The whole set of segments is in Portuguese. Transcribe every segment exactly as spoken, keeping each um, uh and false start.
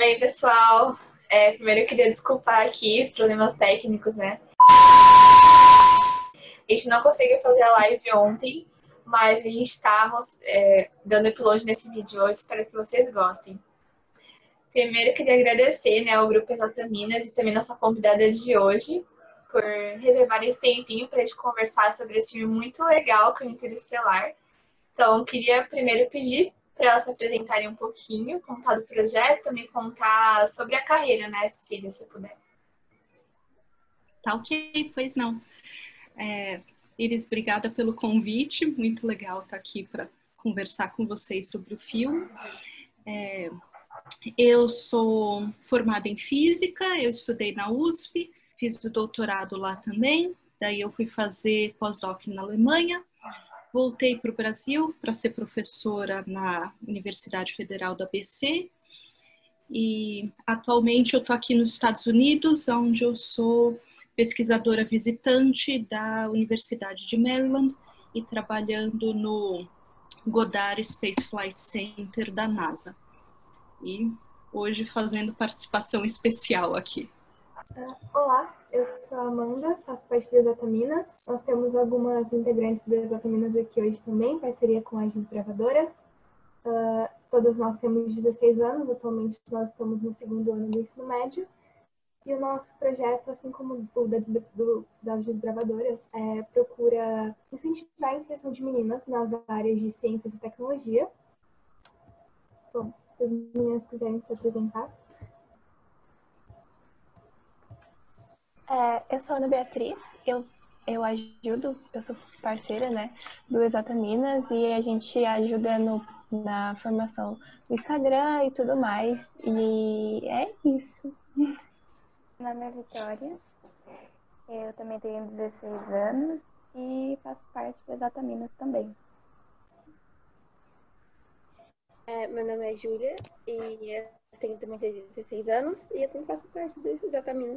Bem, pessoal, é, primeiro eu queria desculpar aqui os problemas técnicos, né? A gente não conseguiu fazer a live ontem, mas a gente está é, dando upload nesse vídeo hoje, espero que vocês gostem. Primeiro eu queria agradecer, né, ao Grupo Exataminas e também nossa convidada de hoje por reservar esse tempinho para a gente conversar sobre esse filme muito legal que é o Interestelar. Então, eu queria primeiro pedir para elas se apresentarem um pouquinho, contar do projeto, me contar sobre a carreira, né, Cecília, se puder. Tá ok, pois não. É, Iris, obrigada pelo convite, muito legal estar aqui para conversar com vocês sobre o filme. É, eu sou formada em Física, eu estudei na U S P, fiz o doutorado lá também, daí eu fui fazer pós-doc na Alemanha, voltei para o Brasil para ser professora na Universidade Federal do A B C e atualmente eu estou aqui nos Estados Unidos, onde eu sou pesquisadora visitante da Universidade de Maryland e trabalhando no Goddard Space Flight Center da NASA. E hoje fazendo participação especial aqui. Olá, eu sou a Amanda, faço parte do Exataminas. Nós temos algumas integrantes do Exataminas aqui hoje também, parceria com as desbravadoras. Uh, todas nós temos dezesseis anos, atualmente nós estamos no segundo ano do ensino médio. E o nosso projeto, assim como o das, do, das desbravadoras, é, procura incentivar a inserção de meninas nas áreas de ciências e tecnologia. Bom, se as meninas quiserem se apresentar. É, eu sou a Ana Beatriz, eu, eu ajudo, eu sou parceira, né, do Exataminas e a gente ajuda no, na formação do Instagram e tudo mais. E é isso. Meu nome é Vitória, eu também tenho dezesseis anos e faço parte do Exataminas também. É, meu nome é Júlia e eu tenho também dezesseis anos e eu também faço parte do Exataminas.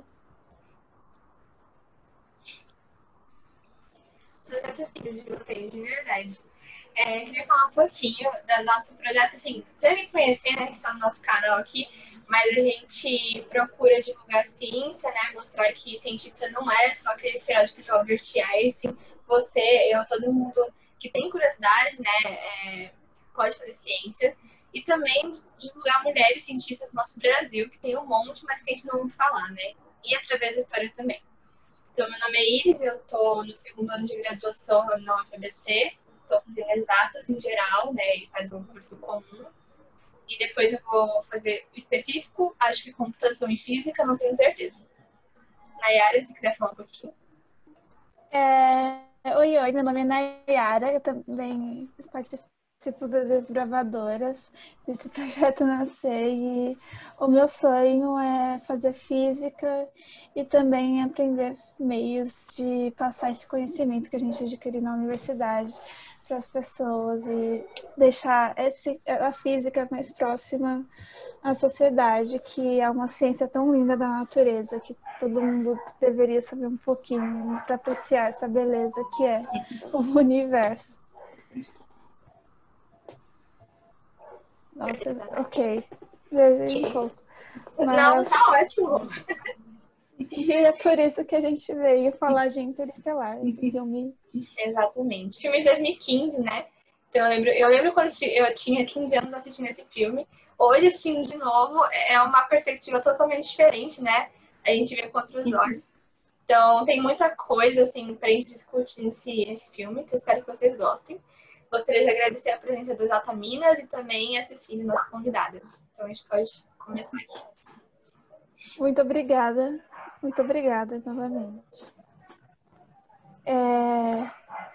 De vocês, de verdade. É, queria falar um pouquinho do nosso projeto, assim, vocês devem conhecer, né, que está no nosso canal aqui, mas a gente procura divulgar ciência, né, mostrar que cientista não é só aquele estereótipo de Albert Einstein, você, eu, todo mundo que tem curiosidade, né, é, pode fazer ciência, e também divulgar mulheres cientistas no nosso Brasil, que tem um monte, mas que a gente não ouve falar, né, e através da história também. Então, meu nome é Iris, eu estou no segundo ano de graduação na U F A B C, estou fazendo exatas em geral, né, e faz um curso comum. E depois eu vou fazer o específico, acho que computação e física, não tenho certeza. Nayara, se quiser falar um pouquinho. É... Oi, oi, meu nome é Nayara, eu também participo das Desbravadoras, desse projeto Nascer, e o meu sonho é fazer física e também aprender meios de passar esse conhecimento que a gente adquire na universidade para as pessoas e deixar esse, a física mais próxima à sociedade, que é uma ciência tão linda da natureza, que todo mundo deveria saber um pouquinho para apreciar essa beleza que é o universo. Nossa, ok. Viajei um pouco. Mas... Não, tá ótimo. E é por isso que a gente veio falar de Interestelar, esse filme. Exatamente. Filme de dois mil e quinze, né? Então eu lembro, eu lembro quando eu tinha quinze anos assistindo esse filme. Hoje, assistindo de novo, é uma perspectiva totalmente diferente, né? A gente vê com outros olhos. Então tem muita coisa, assim, pra gente discutir nesse, nesse filme, então espero que vocês gostem. Gostaria de agradecer a presença dos Exataminas e também a Cecília, nossa convidada. Então a gente pode começar aqui. Muito obrigada. Muito obrigada novamente. É...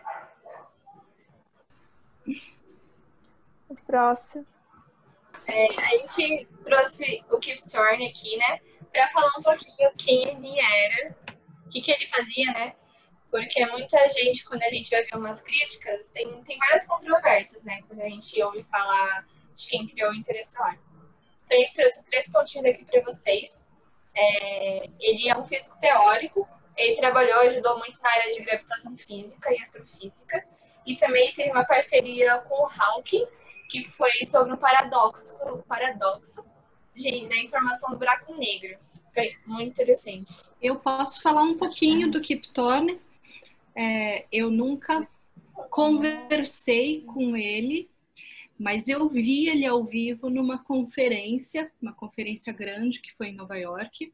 O próximo. É, a gente trouxe o Kip Thorne aqui, né? Para falar um pouquinho quem ele era, o que, que ele fazia, né? Porque muita gente, quando a gente vai ver umas críticas, tem, tem várias controvérsias, né? Quando a gente ouve falar de quem criou o Interestelar. Então, a gente trouxe três pontinhos aqui para vocês. É, ele é um físico teórico, ele trabalhou e ajudou muito na área de gravitação física e astrofísica. E também teve uma parceria com o Hawking, que foi sobre um paradoxo, um paradoxo de, da informação do buraco negro. Foi muito interessante. Eu posso falar um pouquinho do Kip Thorne. É, eu nunca conversei com ele, mas eu vi ele ao vivo numa conferência, uma conferência grande que foi em Nova York,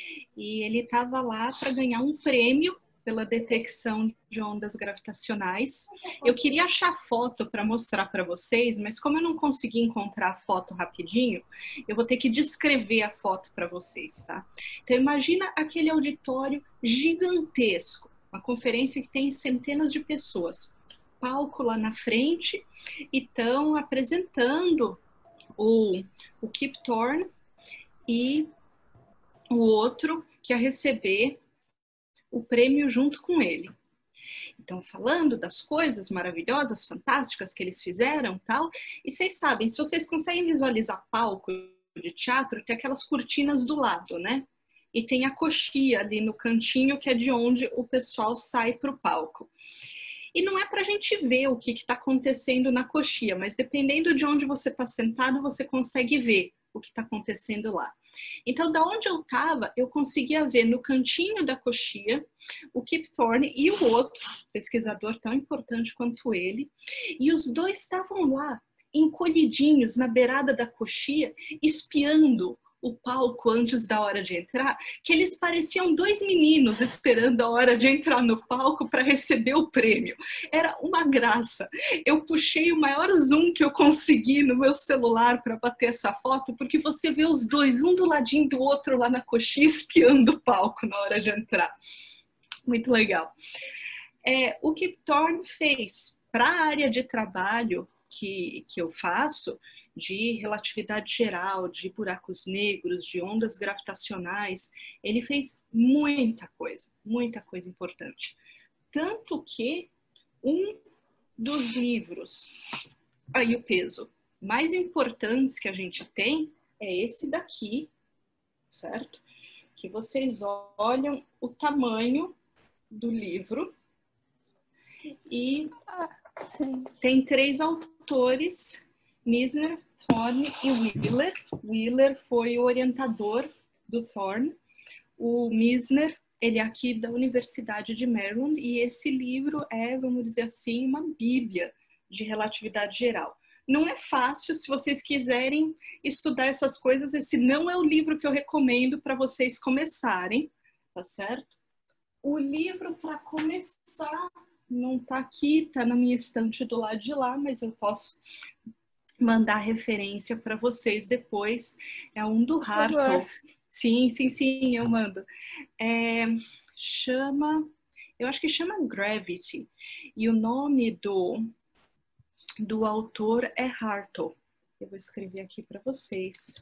e ele estava lá para ganhar um prêmio pela detecção de ondas gravitacionais. Eu queria achar foto para mostrar para vocês, mas como eu não consegui encontrar a foto rapidinho, eu vou ter que descrever a foto para vocês, tá? Então imagina aquele auditório gigantesco, uma conferência que tem centenas de pessoas, palco lá na frente, e estão apresentando o, o Kip Thorne e o outro que ia receber o prêmio junto com ele. Então, falando das coisas maravilhosas, fantásticas que eles fizeram, tal, e vocês sabem, se vocês conseguem visualizar palco de teatro, tem aquelas cortinas do lado, né? E tem a coxia ali no cantinho, que é de onde o pessoal sai para o palco. E não é para a gente ver o que está acontecendo na coxia, mas dependendo de onde você está sentado, você consegue ver o que está acontecendo lá. Então, da onde eu estava, eu conseguia ver no cantinho da coxia o Kip Thorne e o outro pesquisador tão importante quanto ele, e os dois estavam lá, encolhidinhos na beirada da coxia, espiando o palco antes da hora de entrar, que eles pareciam dois meninos esperando a hora de entrar no palco para receber o prêmio. Era uma graça. Eu puxei o maior zoom que eu consegui no meu celular para bater essa foto, porque você vê os dois, um do ladinho do outro lá na coxinha, espiando o palco na hora de entrar. Muito legal. É, o Kip Thorne fez para a área de trabalho que, que eu faço, de relatividade geral, de buracos negros, de ondas gravitacionais, ele fez muita coisa, muita coisa importante. Tanto que um dos livros, aí o peso, mais importantes que a gente tem é esse daqui, certo? Que vocês olham o tamanho do livro e Sim. tem três autores, Misner, Thorne e Wheeler. Wheeler foi o orientador do Thorne. O Misner, ele é aqui da Universidade de Maryland, e esse livro é, vamos dizer assim, uma bíblia de relatividade geral. Não é fácil, se vocês quiserem estudar essas coisas, esse não é o livro que eu recomendo para vocês começarem, tá certo? O livro para começar não está aqui, está na minha estante do lado de lá, mas eu posso mandar referência para vocês depois. É um do Hartle. Sim, sim, sim, eu mando. É, chama, eu acho que chama Gravity. E o nome do, do autor é Hartle. Eu vou escrever aqui para vocês.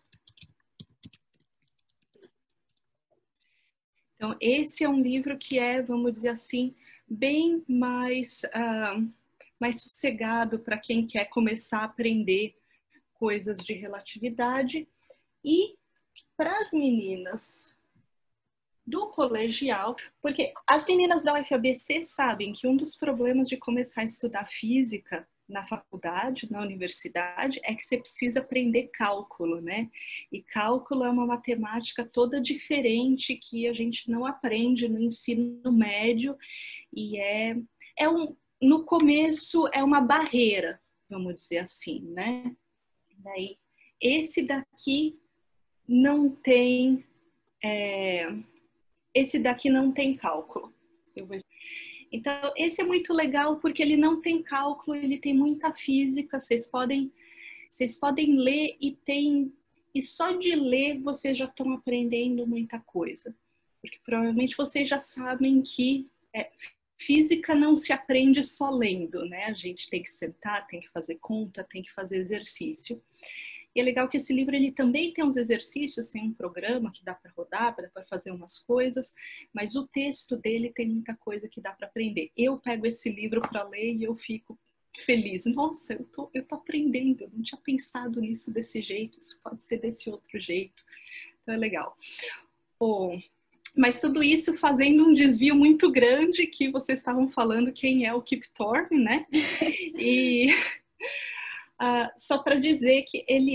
Então, esse é um livro que é, vamos dizer assim, bem mais... Uh, mais sossegado para quem quer começar a aprender coisas de relatividade. E para as meninas do colegial, porque as meninas da U F A B C sabem que um dos problemas de começar a estudar física na faculdade, na universidade, é que você precisa aprender cálculo, né? E cálculo é uma matemática toda diferente que a gente não aprende no ensino médio, e é, é um no começo é uma barreira, vamos dizer assim, né? Daí, esse daqui não tem, é, esse daqui não tem cálculo. Eu vou... Então, esse é muito legal porque ele não tem cálculo, ele tem muita física, vocês podem, vocês podem ler e tem, e só de ler vocês já estão aprendendo muita coisa. Porque provavelmente vocês já sabem que é, física não se aprende só lendo, né? A gente tem que sentar, tem que fazer conta, tem que fazer exercício. E é legal que esse livro ele também tem uns exercícios, tem um programa que dá para rodar, dá para fazer umas coisas, mas o texto dele tem muita coisa que dá para aprender. Eu pego esse livro para ler e eu fico feliz. Nossa, eu tô, eu tô aprendendo, eu não tinha pensado nisso desse jeito, isso pode ser desse outro jeito. Então é legal. Bom, mas tudo isso fazendo um desvio muito grande, que vocês estavam falando quem é o Kip Thorne, né? E uh, só para dizer que ele é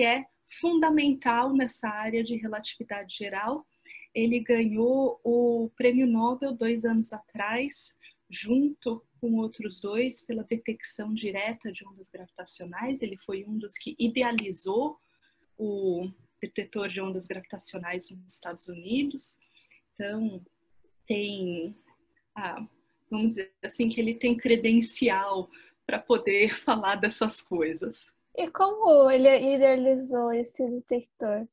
fundamental nessa área de relatividade geral. Ele ganhou o Prêmio Nobel dois anos atrás, junto com outros dois, pela detecção direta de ondas gravitacionais. Ele foi um dos que idealizou o detetor de ondas gravitacionais nos Estados Unidos. Então, tem, ah, vamos dizer assim, que ele tem credencial para poder falar dessas coisas. E como ele idealizou esse detector?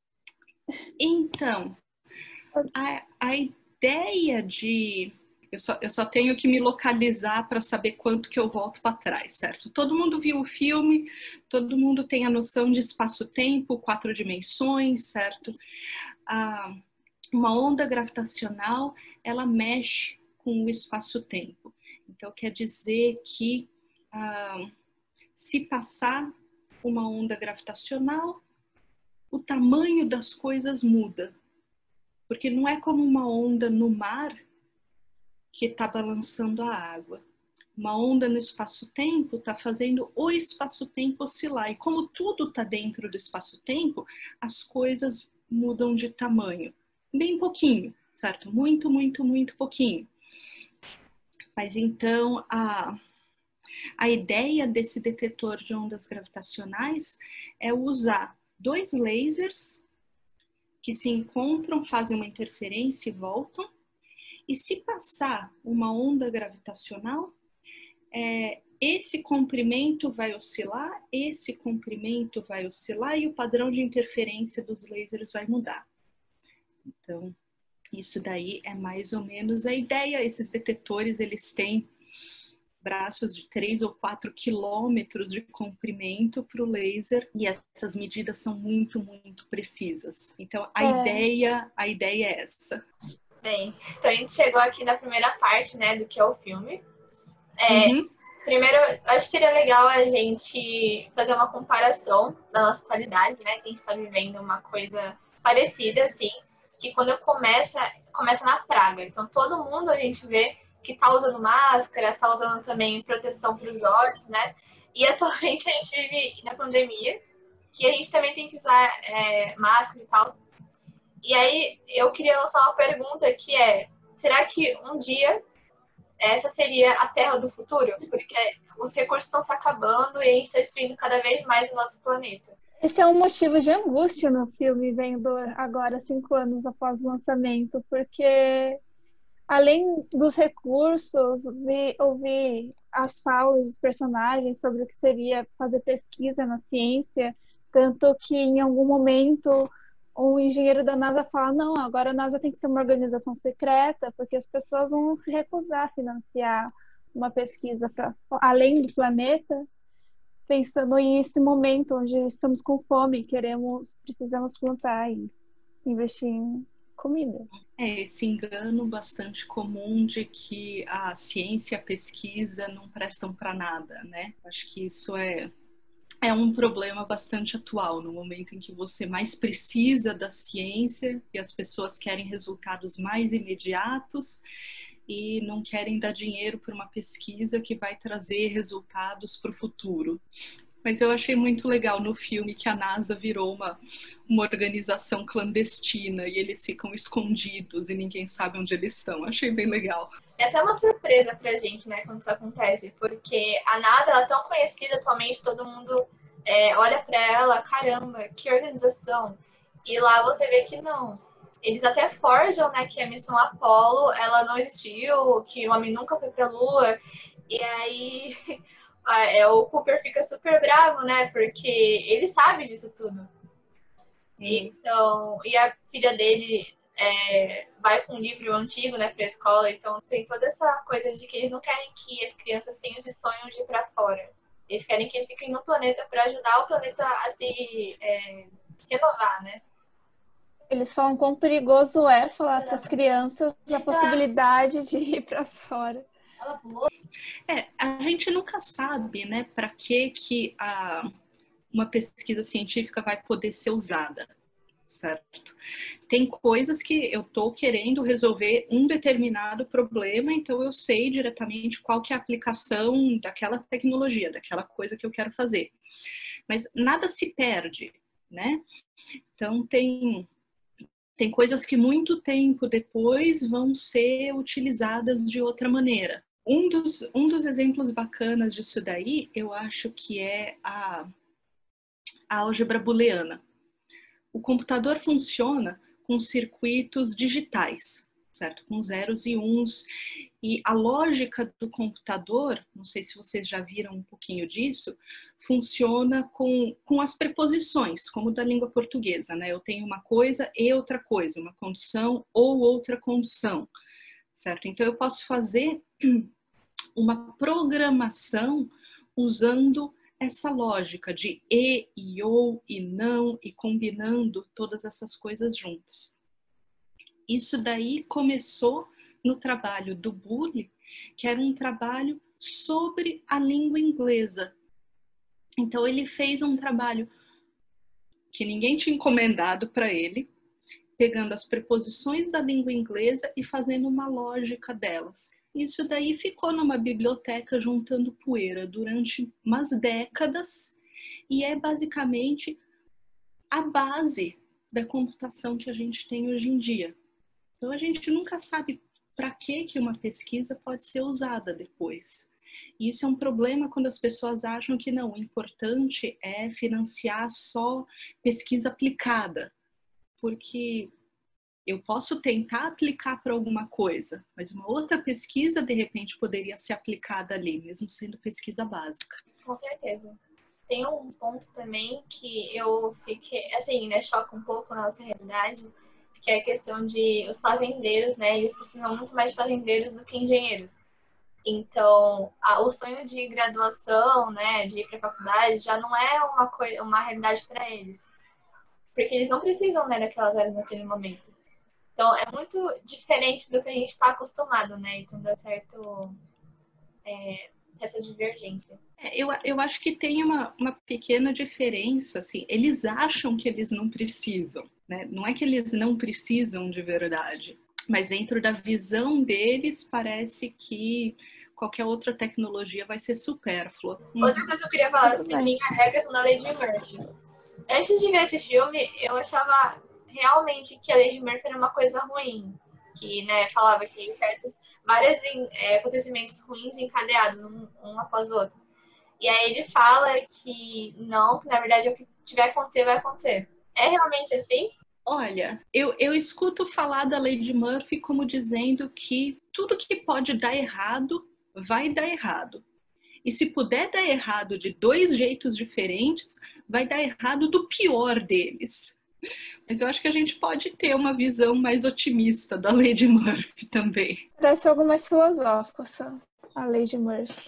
Então, a, a ideia de... Eu só, eu só tenho que me localizar para saber quanto que eu volto para trás, certo? Todo mundo viu o filme, todo mundo tem a noção de espaço-tempo, quatro dimensões, certo? Ah, uma onda gravitacional, ela mexe com o espaço-tempo. Então, quer dizer que ah, se passar uma onda gravitacional, o tamanho das coisas muda. Porque não é como uma onda no mar que está balançando a água. Uma onda no espaço-tempo está fazendo o espaço-tempo oscilar. E como tudo está dentro do espaço-tempo, as coisas mudam de tamanho. Bem pouquinho, certo? Muito, muito, muito pouquinho. Mas então, a, a ideia desse detetor de ondas gravitacionais é usar dois lasers que se encontram, fazem uma interferência e voltam. E se passar uma onda gravitacional, é, esse comprimento vai oscilar, esse comprimento vai oscilar e o padrão de interferência dos lasers vai mudar. Então, isso daí é mais ou menos a ideia. Esses detetores, eles têm braços de três ou quatro quilômetros de comprimento para o laser e essas medidas são muito, muito precisas. Então, a, é. ideia, a ideia é essa. Bem, então a gente chegou aqui na primeira parte, né, do que é o filme. É, uhum. Primeiro, acho que seria legal a gente fazer uma comparação da nossa atualidade, né, que a gente está vivendo uma coisa parecida, assim, que quando começa, começa na praga. Então, todo mundo a gente vê que tá usando máscara, tá usando também proteção para os olhos, né, e atualmente a gente vive na pandemia, que a gente também tem que usar é, máscara e tal. E aí, eu queria lançar uma pergunta que é, será que um dia essa seria a Terra do futuro? Porque os recursos estão se acabando e a gente está destruindo cada vez mais o nosso planeta. Esse é um motivo de angústia no filme, vendo agora, cinco anos após o lançamento, porque além dos recursos, vi, ouvir as falas dos personagens sobre o que seria fazer pesquisa na ciência, tanto que em algum momento um engenheiro da NASA fala, não, agora a NASA tem que ser uma organização secreta, porque as pessoas vão se recusar a financiar uma pesquisa pra, além do planeta, pensando nesse momento onde estamos com fome, queremos, precisamos plantar e investir em comida. É esse engano bastante comum de que a ciência e a pesquisa não prestam para nada, né? Acho que isso é É um problema bastante atual, no momento em que você mais precisa da ciência e as pessoas querem resultados mais imediatos e não querem dar dinheiro para uma pesquisa que vai trazer resultados para o futuro. Mas eu achei muito legal no filme que a NASA virou uma, uma organização clandestina e eles ficam escondidos e ninguém sabe onde eles estão. Achei bem legal. É até uma surpresa pra gente, né, quando isso acontece, porque a NASA, ela é tão conhecida atualmente, todo mundo é, olha pra ela, caramba, que organização. E lá você vê que não. Eles até forjam, né, que a missão Apollo, ela não existiu, que o homem nunca foi pra Lua, e aí é, o Cooper fica super bravo, né, porque ele sabe disso tudo. Então, e a filha dele é, vai com um livro antigo, né, pra escola, então tem toda essa coisa de que eles não querem que as crianças tenham esse sonho de ir pra fora. Eles querem que eles fiquem no planeta para ajudar o planeta a se é, renovar, né? Eles falam quão perigoso é falar para as crianças a possibilidade de ir para fora. É, a gente nunca sabe, né, para que que a, uma pesquisa científica vai poder ser usada, certo? Tem coisas que eu estou querendo resolver um determinado problema, então eu sei diretamente qual que é a aplicação daquela tecnologia, daquela coisa que eu quero fazer. Mas nada se perde, né? Então, tem, tem coisas que muito tempo depois vão ser utilizadas de outra maneira. Um dos, um dos exemplos bacanas disso daí, eu acho que é a, a álgebra booleana. O computador funciona com circuitos digitais, certo? Com zeros e uns. E a lógica do computador, não sei se vocês já viram um pouquinho disso, funciona com, com as preposições, como da língua portuguesa, né? Eu tenho uma coisa e outra coisa, uma condição ou outra condição, certo? Então eu posso fazer uma programação usando essa lógica de e, e, ou, e não, e combinando todas essas coisas juntas. Isso daí começou no trabalho do Boole, que era um trabalho sobre a língua inglesa. Então ele fez um trabalho que ninguém tinha encomendado para ele, pegando as preposições da língua inglesa e fazendo uma lógica delas. Isso daí ficou numa biblioteca juntando poeira durante umas décadas e é basicamente a base da computação que a gente tem hoje em dia. Então a gente nunca sabe para que que uma pesquisa pode ser usada depois. E isso é um problema quando as pessoas acham que não, o importante é financiar só pesquisa aplicada, porque eu posso tentar aplicar para alguma coisa, mas uma outra pesquisa, de repente, poderia ser aplicada ali, mesmo sendo pesquisa básica. Com certeza. Tem um ponto também que eu fiquei, assim, né, choca um pouco na nossa realidade, que é a questão de os fazendeiros, né, eles precisam muito mais de fazendeiros do que engenheiros. Então, a, o sonho de graduação, né, de ir para a faculdade, já não é uma, coisa, uma realidade para eles. Porque eles não precisam, né, daquelas áreas naquele momento. Então, é muito diferente do que a gente está acostumado, né? Então, dá certo é, essa divergência. É, eu, eu acho que tem uma, uma pequena diferença, assim. Eles acham que eles não precisam, né? Não é que eles não precisam de verdade, mas dentro da visão deles, parece que qualquer outra tecnologia vai ser supérflua. Outra coisa que eu queria falar rapidinho é a questão da Lei de Murphy. Antes de ver esse filme, eu achava realmente que a Lei de Murphy era uma coisa ruim. Que, né, falava que certos, vários é, acontecimentos ruins encadeados um, um após o outro. E aí ele fala que não, que na verdade o que tiver que acontecer, vai acontecer. É realmente assim? Olha, eu, eu escuto falar da Lei de Murphy como dizendo que tudo que pode dar errado, vai dar errado. E se puder dar errado de dois jeitos diferentes, vai dar errado do pior deles. Mas eu acho que a gente pode ter uma visão mais otimista da Lei de Murphy também. Parece algo mais filosófico, essa, a Lei de Murphy.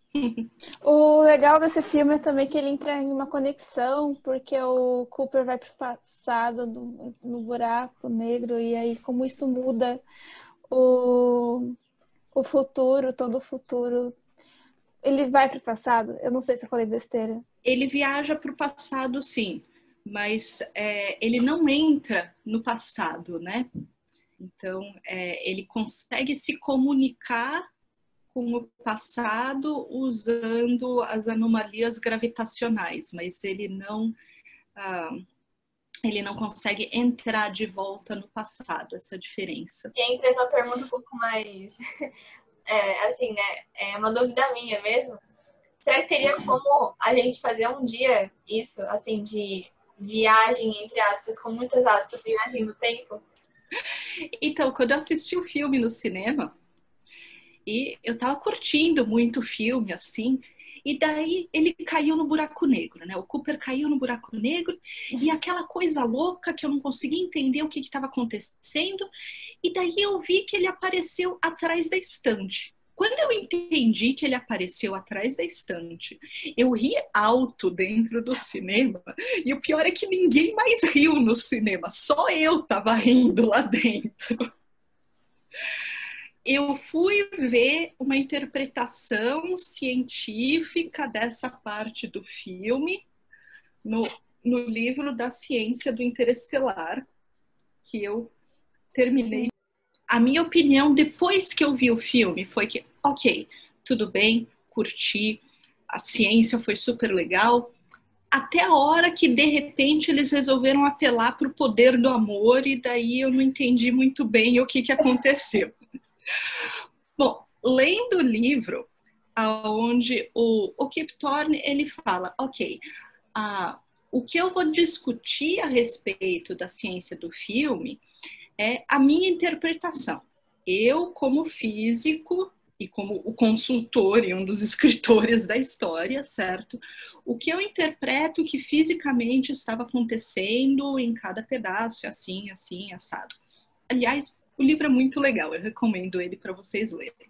O legal desse filme é também que ele entra em uma conexão, porque o Cooper vai para o passado, no, no buraco negro, e aí como isso muda o, o futuro, todo o futuro. Ele vai para o passado? Eu não sei se eu falei besteira. Ele viaja para o passado, sim, mas é, ele não entra no passado, né? Então, é, ele consegue se comunicar com o passado usando as anomalias gravitacionais, mas ele não, ah, ele não consegue entrar de volta no passado, essa diferença. E entra uma pergunta um pouco mais, é, assim, né, é uma dúvida minha mesmo. Será que teria como a gente fazer um dia isso, assim, de viagem, entre aspas, com muitas aspas, viagem no tempo? Então, quando eu assisti o filme no cinema, e eu tava curtindo muito o filme, assim, e daí ele caiu no buraco negro, né? O Cooper caiu no buraco negro, e aquela coisa louca que eu não conseguia entender o que estava acontecendo, e daí eu vi que ele apareceu atrás da estante. Quando eu entendi que ele apareceu atrás da estante, eu ri alto dentro do cinema, e o pior é que ninguém mais riu no cinema, só eu tava rindo lá dentro. Eu fui ver uma interpretação científica dessa parte do filme no, no livro da Ciência do Interestelar, que eu terminei. A minha opinião, depois que eu vi o filme, foi que, ok, tudo bem, curti, a ciência foi super legal, até a hora que, de repente, eles resolveram apelar para o poder do amor, e daí eu não entendi muito bem o que, que aconteceu. Bom, lendo o livro, onde o, o Kip Thorne, ele fala, ok, ah, o que eu vou discutir a respeito da ciência do filme é a minha interpretação. Eu, como físico e como o consultor e um dos escritores da história, certo? O que eu interpreto que fisicamente estava acontecendo em cada pedaço, assim, assim, assado. Aliás, o livro é muito legal, eu recomendo ele para vocês lerem.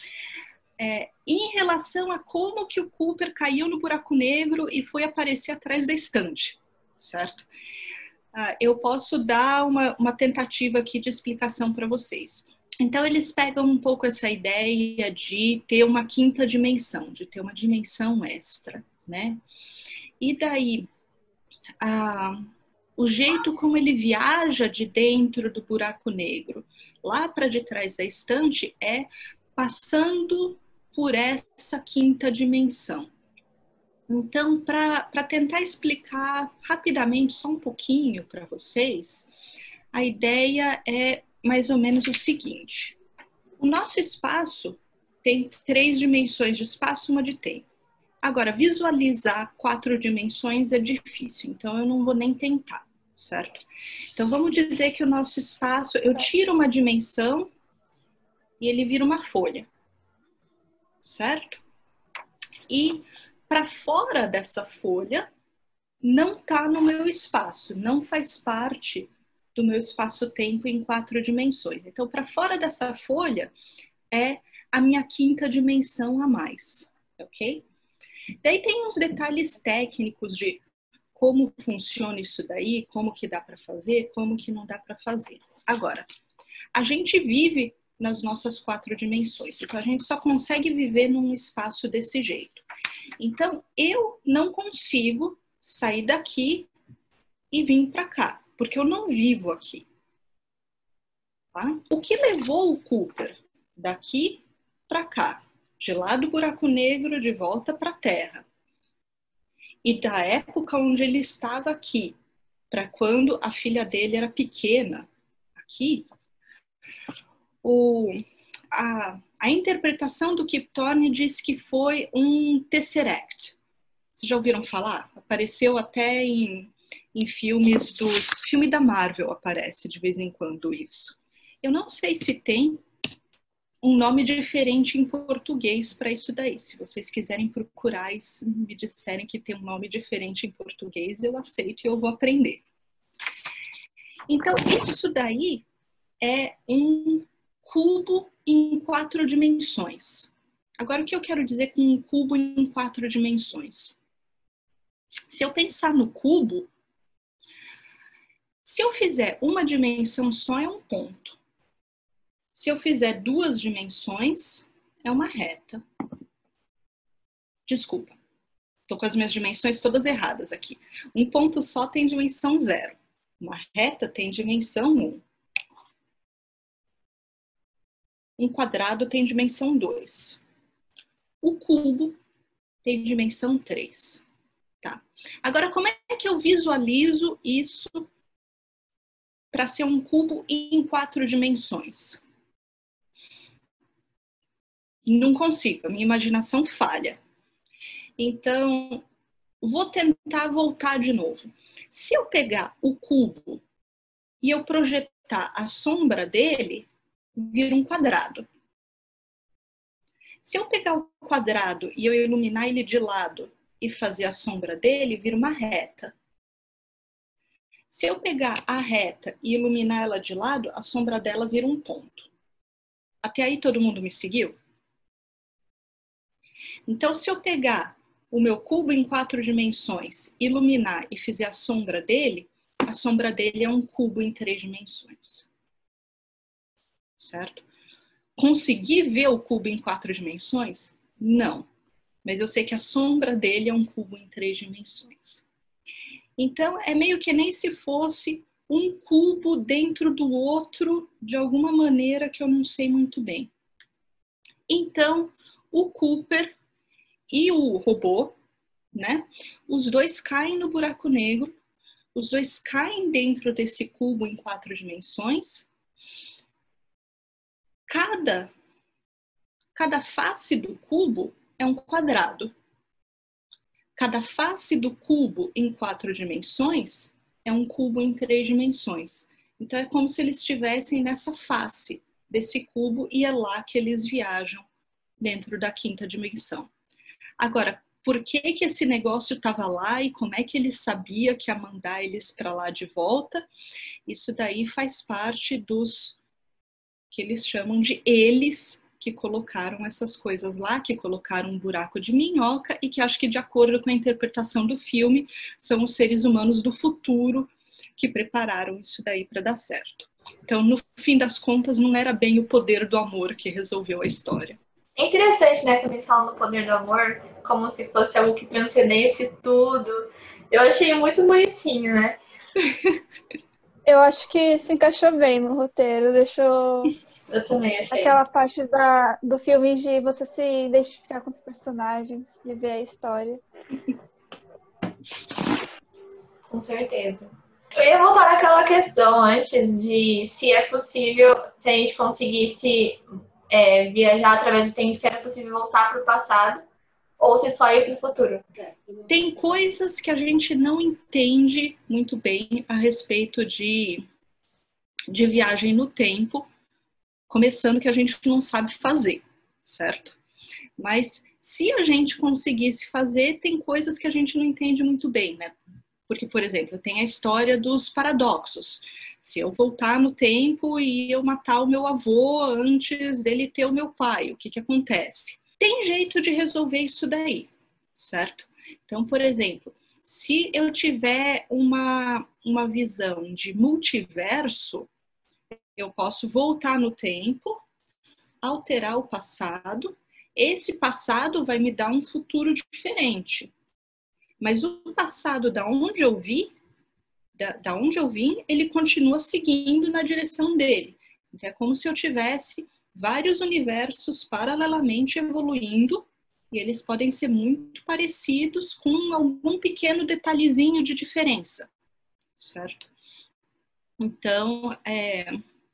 É, em relação a como que o Cooper caiu no buraco negro e foi aparecer atrás da estante, certo? Ah, eu posso dar uma, uma tentativa aqui de explicação para vocês. Então, eles pegam um pouco essa ideia de ter uma quinta dimensão, de ter uma dimensão extra, né? E daí, ah, o jeito como ele viaja de dentro do buraco negro lá para de trás da estante é passando por essa quinta dimensão. Então, para tentar explicar rapidamente, só um pouquinho para vocês, a ideia é mais ou menos o seguinte. O nosso espaço tem três dimensões de espaço, uma de tempo. Agora, visualizar quatro dimensões é difícil, então eu não vou nem tentar, certo? Então, vamos dizer que o nosso espaço, eu tiro uma dimensão e ele vira uma folha, certo? E para fora dessa folha não está no meu espaço, não faz parte do meu espaço-tempo em quatro dimensões. Então, para fora dessa folha é a minha quinta dimensão a mais, ok? Daí tem uns detalhes técnicos de como funciona isso daí, como que dá para fazer, como que não dá para fazer. Agora, a gente vive nas nossas quatro dimensões, então a gente só consegue viver num espaço desse jeito. Então, eu não consigo sair daqui e vir para cá, porque eu não vivo aqui. Tá? O que levou o Cooper daqui para cá, de lá do buraco negro de volta para a Terra, e da época onde ele estava aqui, para quando a filha dele era pequena, aqui, o, a, a interpretação do Kip Thorne diz que foi um Tesseract. Vocês já ouviram falar? Apareceu até em, em filmes do filme da Marvel, aparece de vez em quando isso. Eu não sei se tem um nome diferente em português para isso daí. Se vocês quiserem procurar e me disserem que tem um nome diferente em português, eu aceito e eu vou aprender. Então, isso daí é um cubo em quatro dimensões. Agora, o que eu quero dizer com um cubo em quatro dimensões? Se eu pensar no cubo, se eu fizer uma dimensão só, é um ponto. Se eu fizer duas dimensões, é uma reta. Desculpa, estou com as minhas dimensões todas erradas aqui. Um ponto só tem dimensão zero. Uma reta tem dimensão um. Um quadrado tem dimensão dois. O cubo tem dimensão três. Tá. Agora, como é que eu visualizo isso para ser um cubo em quatro dimensões? Não consigo, a minha imaginação falha. Então, vou tentar voltar de novo. Se eu pegar o cubo e eu projetar a sombra dele, vira um quadrado. Se eu pegar o quadrado e eu iluminar ele de lado e fazer a sombra dele, vira uma reta. Se eu pegar a reta e iluminar ela de lado, a sombra dela vira um ponto. Até aí todo mundo me seguiu? Então, se eu pegar o meu cubo em quatro dimensões, iluminar e fizer a sombra dele, a sombra dele é um cubo em três dimensões. Certo? Consegui ver o cubo em quatro dimensões? Não. Mas eu sei que a sombra dele é um cubo em três dimensões. Então, é meio que nem se fosse um cubo dentro do outro, de alguma maneira que eu não sei muito bem. Então, o Cooper e o robô né? Os dois caem no buraco negro, os dois caem dentro desse cubo em quatro dimensões. Cada, cada face do cubo é um quadrado. Cada face do cubo em quatro dimensões é um cubo em três dimensões. Então é como se eles estivessem nessa face desse cubo e é lá que eles viajam dentro da quinta dimensão. Agora, por que que esse negócio estava lá e como é que ele sabia que ia mandar eles para lá de volta? Isso daí faz parte dos que eles chamam de eles que colocaram essas coisas lá, que colocaram um buraco de minhoca e que acho que, de acordo com a interpretação do filme, são os seres humanos do futuro que prepararam isso daí para dar certo. Então, no fim das contas, não era bem o poder do amor que resolveu a história. É interessante, né, quando eles falam do poder do amor, como se fosse algo que transcendesse tudo. Eu achei muito bonitinho, né? Eu acho que se encaixou bem no roteiro, deixou Eu também achei. aquela parte da, do filme de você se identificar com os personagens, de ver a história. Com certeza. Eu ia voltar naquela questão antes de se é possível, se a gente conseguisse é, viajar através do tempo, se era possível voltar para o passado ou se só ir para o futuro. Tem coisas que a gente não entende muito bem a respeito de, de viagem no tempo, começando que a gente não sabe fazer, certo? Mas se a gente conseguisse fazer, tem coisas que a gente não entende muito bem, né? Porque, por exemplo, tem a história dos paradoxos. Se eu voltar no tempo e eu matar o meu avô antes dele ter o meu pai, o que que acontece? Tem jeito de resolver isso daí, certo? Então, por exemplo, se eu tiver uma, uma visão de multiverso, eu posso voltar no tempo, alterar o passado. Esse passado vai me dar um futuro diferente. Mas o passado da onde eu vi, da, da onde eu vim, ele continua seguindo na direção dele. Então é como se eu tivesse vários universos paralelamente evoluindo e eles podem ser muito parecidos com algum pequeno detalhezinho de diferença, certo? Então, é,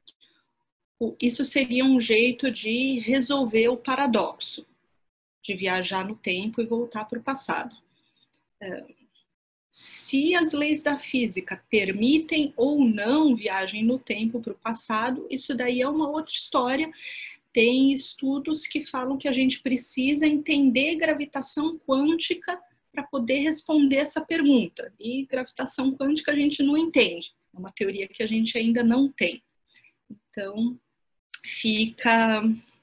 isso seria um jeito de resolver o paradoxo, de viajar no tempo e voltar para o passado. É, se as leis da física permitem ou não viagem no tempo para o passado, isso daí é uma outra história. Tem estudos que falam que a gente precisa entender gravitação quântica para poder responder essa pergunta. E gravitação quântica a gente não entende. É uma teoria que a gente ainda não tem. Então, fica...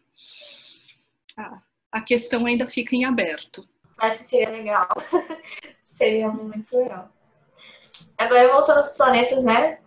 Ah, a questão ainda fica em aberto. Acho que seria legal. Seria muito legal. Agora, voltando aos planetas, né?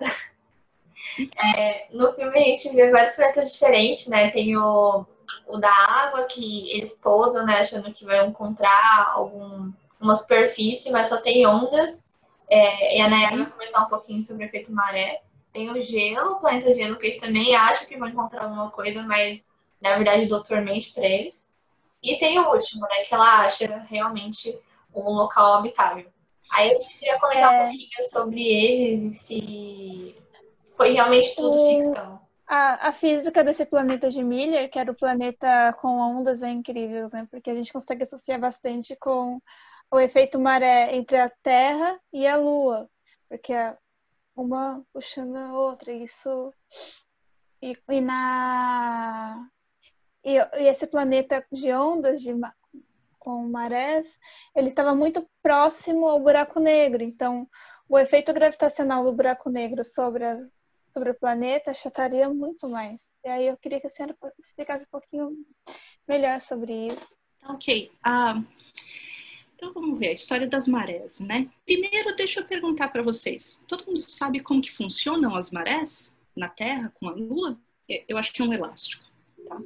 É, no filme a gente vê vários planetas diferentes, né? Tem o, o da água, que eles pousam, né? Achando que vai encontrar algum, uma superfície, mas só tem ondas. É, e a Nayara vai comentar um pouquinho sobre o efeito maré. Tem o gelo, o planeta gelo, que eles também acham que vão encontrar alguma coisa, mas na verdade dou tormento para eles. E tem o último, né? Que ela acha realmente um local habitável. Aí a gente queria comentar é... um pouquinho sobre eles e se foi realmente tudo o... ficção. A, a física desse planeta de Miller, que era o planeta com ondas, é incrível, né? Porque a gente consegue associar bastante com o efeito maré entre a Terra e a Lua. Porque uma puxando a outra, isso... E, e na... E, e esse planeta de ondas, de, com marés, ele estava muito próximo ao buraco negro. Então, o efeito gravitacional do buraco negro sobre, a, sobre o planeta achataria muito mais. E aí eu queria que a senhora explicasse um pouquinho melhor sobre isso. Ok. Ah, então vamos ver a história das marés, né? Primeiro, deixa eu perguntar para vocês. Todo mundo sabe como que funcionam as marés na Terra com a Lua? Eu acho que é um elástico, tá?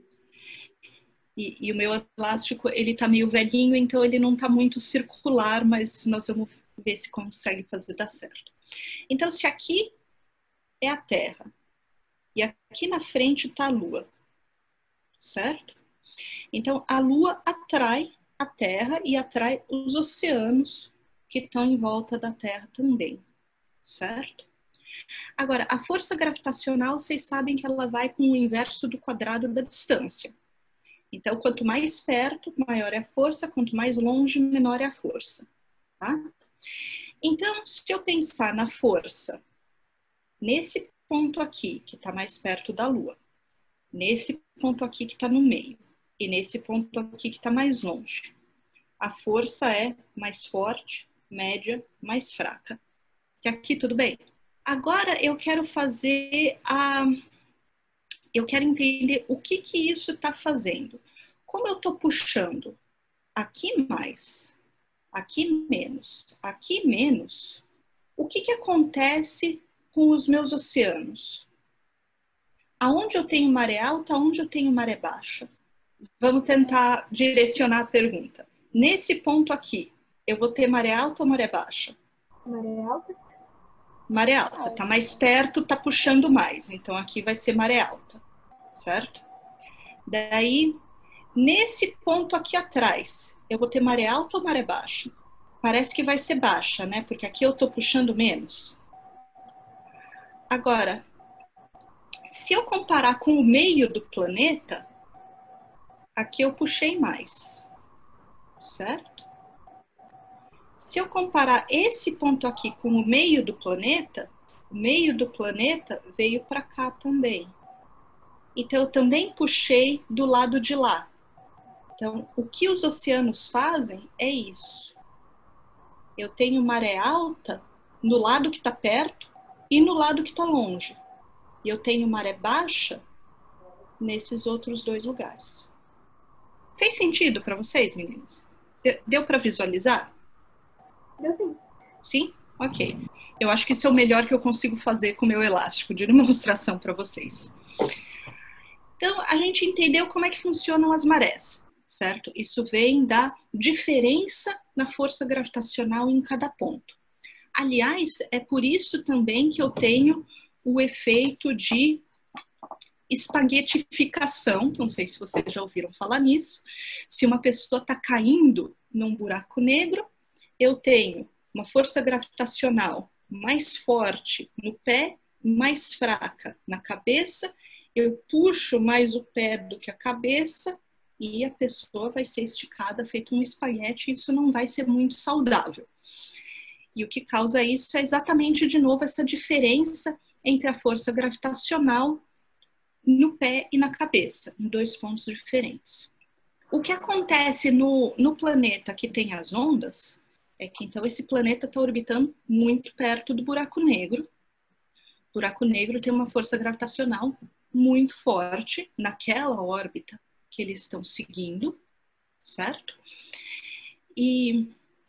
E, e o meu elástico, ele tá meio velhinho, então ele não tá muito circular, mas nós vamos ver se consegue fazer dar certo. Então, se aqui é a Terra e aqui na frente tá a Lua, certo? Então, a Lua atrai a Terra e atrai os oceanos que estão em volta da Terra também, certo? Agora, a força gravitacional, vocês sabem que ela vai com o inverso do quadrado da distância. Então, quanto mais perto, maior é a força, quanto mais longe, menor é a força, tá? Então, se eu pensar na força nesse ponto aqui, que está mais perto da Lua, nesse ponto aqui que está no meio, e nesse ponto aqui que está mais longe, a força é mais forte, média, mais fraca. Que aqui tudo bem? Agora eu quero fazer a... Eu quero entender o que que isso está fazendo. Como eu estou puxando aqui mais, aqui menos, aqui menos, o que que acontece com os meus oceanos? Aonde eu tenho maré alta, aonde eu tenho maré baixa? Vamos tentar direcionar a pergunta. Nesse ponto aqui, eu vou ter maré alta ou maré baixa? Maré alta? Maré alta. Tá mais perto, tá puxando mais. Então, aqui vai ser maré alta, certo? Daí, nesse ponto aqui atrás, eu vou ter maré alta ou maré baixa? Parece que vai ser baixa, né? Porque aqui eu tô puxando menos. Agora, se eu comparar com o meio do planeta, aqui eu puxei mais, certo? Se eu comparar esse ponto aqui com o meio do planeta, o meio do planeta veio para cá também. Então, eu também puxei do lado de lá. Então, o que os oceanos fazem é isso. Eu tenho maré alta no lado que está perto e no lado que está longe. E eu tenho maré baixa nesses outros dois lugares. Fez sentido para vocês, meninas? Deu para visualizar? Deu sim. Sim? Ok. Eu acho que isso é o melhor que eu consigo fazer com o meu elástico de demonstração para vocês. Então, a gente entendeu como é que funcionam as marés, certo? Isso vem da diferença na força gravitacional em cada ponto. Aliás, é por isso também que eu tenho o efeito de espaguetificação, não sei se vocês já ouviram falar nisso. Se uma pessoa está caindo num buraco negro, eu tenho uma força gravitacional mais forte no pé, mais fraca na cabeça, eu puxo mais o pé do que a cabeça e a pessoa vai ser esticada feito um espaguete, e isso não vai ser muito saudável. E o que causa isso é exatamente, de novo, essa diferença entre a força gravitacional no pé e na cabeça, em dois pontos diferentes. O que acontece no, no planeta que tem as ondas é que, então, esse planeta está orbitando muito perto do buraco negro. O buraco negro tem uma força gravitacional muito forte naquela órbita que eles estão seguindo, certo? E,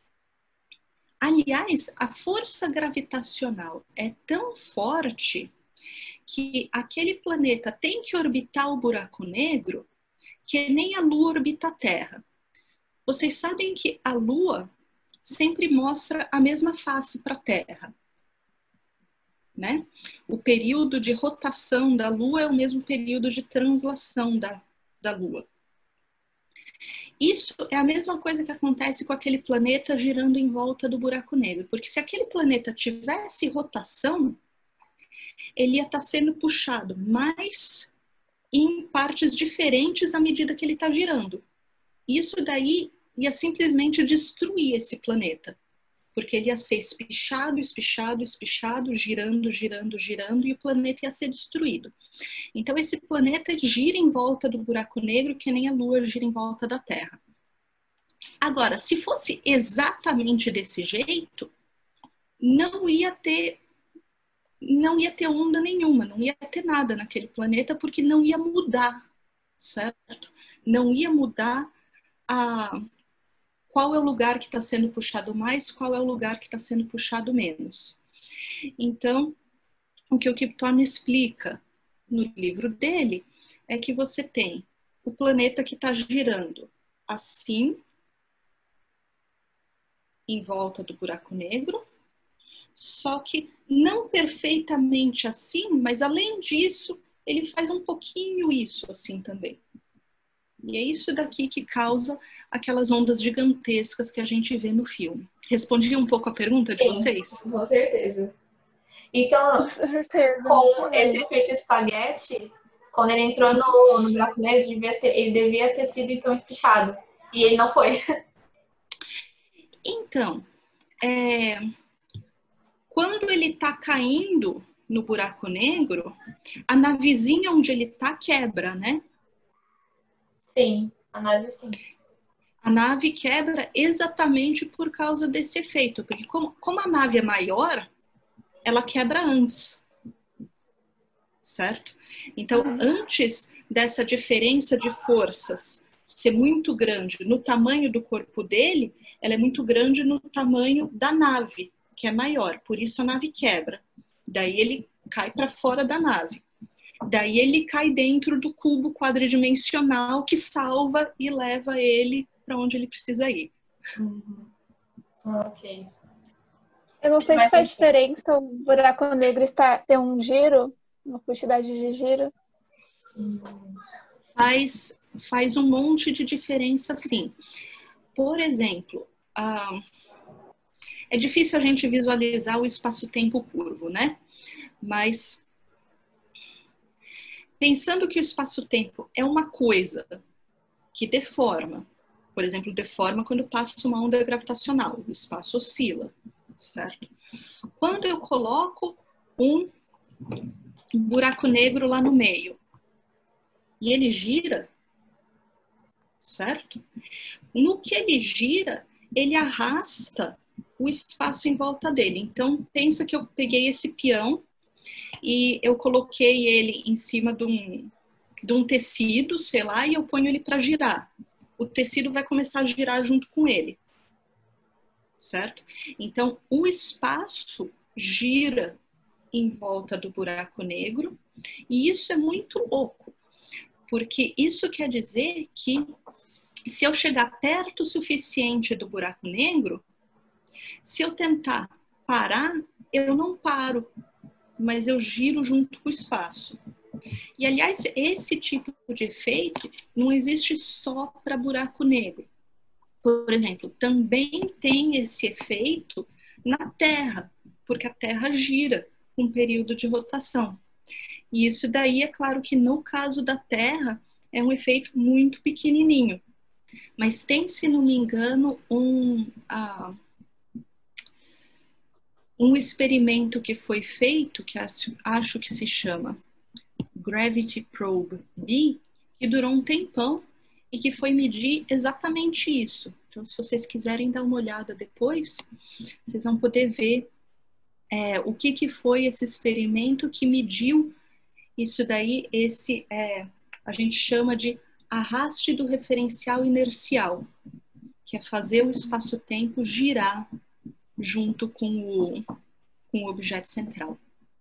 aliás, a força gravitacional é tão forte que aquele planeta tem que orbitar o buraco negro que nem a Lua orbita a Terra. Vocês sabem que a Lua sempre mostra a mesma face para a Terra, né? O período de rotação da Lua é o mesmo período de translação da, da Lua. Isso é a mesma coisa que acontece com aquele planeta girando em volta do buraco negro, porque se aquele planeta tivesse rotação, ele ia estar sendo puxado mais em partes diferentes à medida que ele está girando. Isso daí ia simplesmente destruir esse planeta, porque ele ia ser espichado, espichado, espichado, girando, girando, girando, e o planeta ia ser destruído. Então esse planeta gira em volta do buraco negro que nem a Lua gira em volta da Terra. Agora, se fosse exatamente desse jeito, não ia ter não ia ter onda nenhuma, não ia ter nada naquele planeta, porque não ia mudar, certo? Não ia mudar a, qual é o lugar que está sendo puxado mais, qual é o lugar que está sendo puxado menos. Então, o que o Kip Thorne explica no livro dele é que você tem o planeta que está girando assim, em volta do buraco negro, só que não perfeitamente assim, mas além disso, ele faz um pouquinho isso assim também. E é isso daqui que causa aquelas ondas gigantescas que a gente vê no filme. Respondi um pouco a pergunta de Sim, vocês? com certeza. Então, Com certeza. com esse efeito espaguete, quando ele entrou no, no buraco negro, devia ter, ele devia ter sido então espichado. E ele não foi. Então, é, quando ele tá caindo no buraco negro, a navezinha onde ele tá quebra, né? Sim, a nave sim. A nave quebra exatamente por causa desse efeito, porque como, como a nave é maior, ela quebra antes, certo? Então, antes dessa diferença de forças ser muito grande no tamanho do corpo dele, ela é muito grande no tamanho da nave, que é maior, por isso a nave quebra. Daí ele cai para fora da nave. Daí ele cai dentro do cubo quadridimensional que salva e leva ele para onde ele precisa ir. Uhum. Ok. Eu não sei Mas se faz enfim. diferença o buraco negro está, ter um giro, uma quantidade de giro. Sim. Faz, faz um monte de diferença, sim. Por exemplo, ah, é difícil a gente visualizar o espaço-tempo curvo, né? Mas pensando que o espaço-tempo é uma coisa que deforma, por exemplo, deforma quando passa uma onda gravitacional, o espaço oscila, certo? Quando eu coloco um buraco negro lá no meio e ele gira, certo? No que ele gira, ele arrasta o espaço em volta dele. Então, pensa que eu peguei esse peão e eu coloquei ele em cima de um, de um tecido, sei lá, e eu ponho ele para girar. O tecido vai começar a girar junto com ele, certo? Então, o espaço gira em volta do buraco negro e isso é muito louco, porque isso quer dizer que se eu chegar perto o suficiente do buraco negro, se eu tentar parar, eu não paro, mas eu giro junto com o espaço. E, aliás, esse tipo de efeito não existe só para buraco negro. Por exemplo, também tem esse efeito na Terra, porque a Terra gira com um período de rotação. E isso daí, é claro que no caso da Terra, é um efeito muito pequenininho. Mas tem, se não me engano, um... Ah, um experimento que foi feito, que acho, acho que se chama Gravity Probe B, que durou um tempão e que foi medir exatamente isso. Então, se vocês quiserem dar uma olhada depois, vocês vão poder ver é, o que, que foi esse experimento que mediu isso daí, esse, é, a gente chama de arraste do referencial inercial, que é fazer o espaço-tempo girar junto com o, com o objeto central.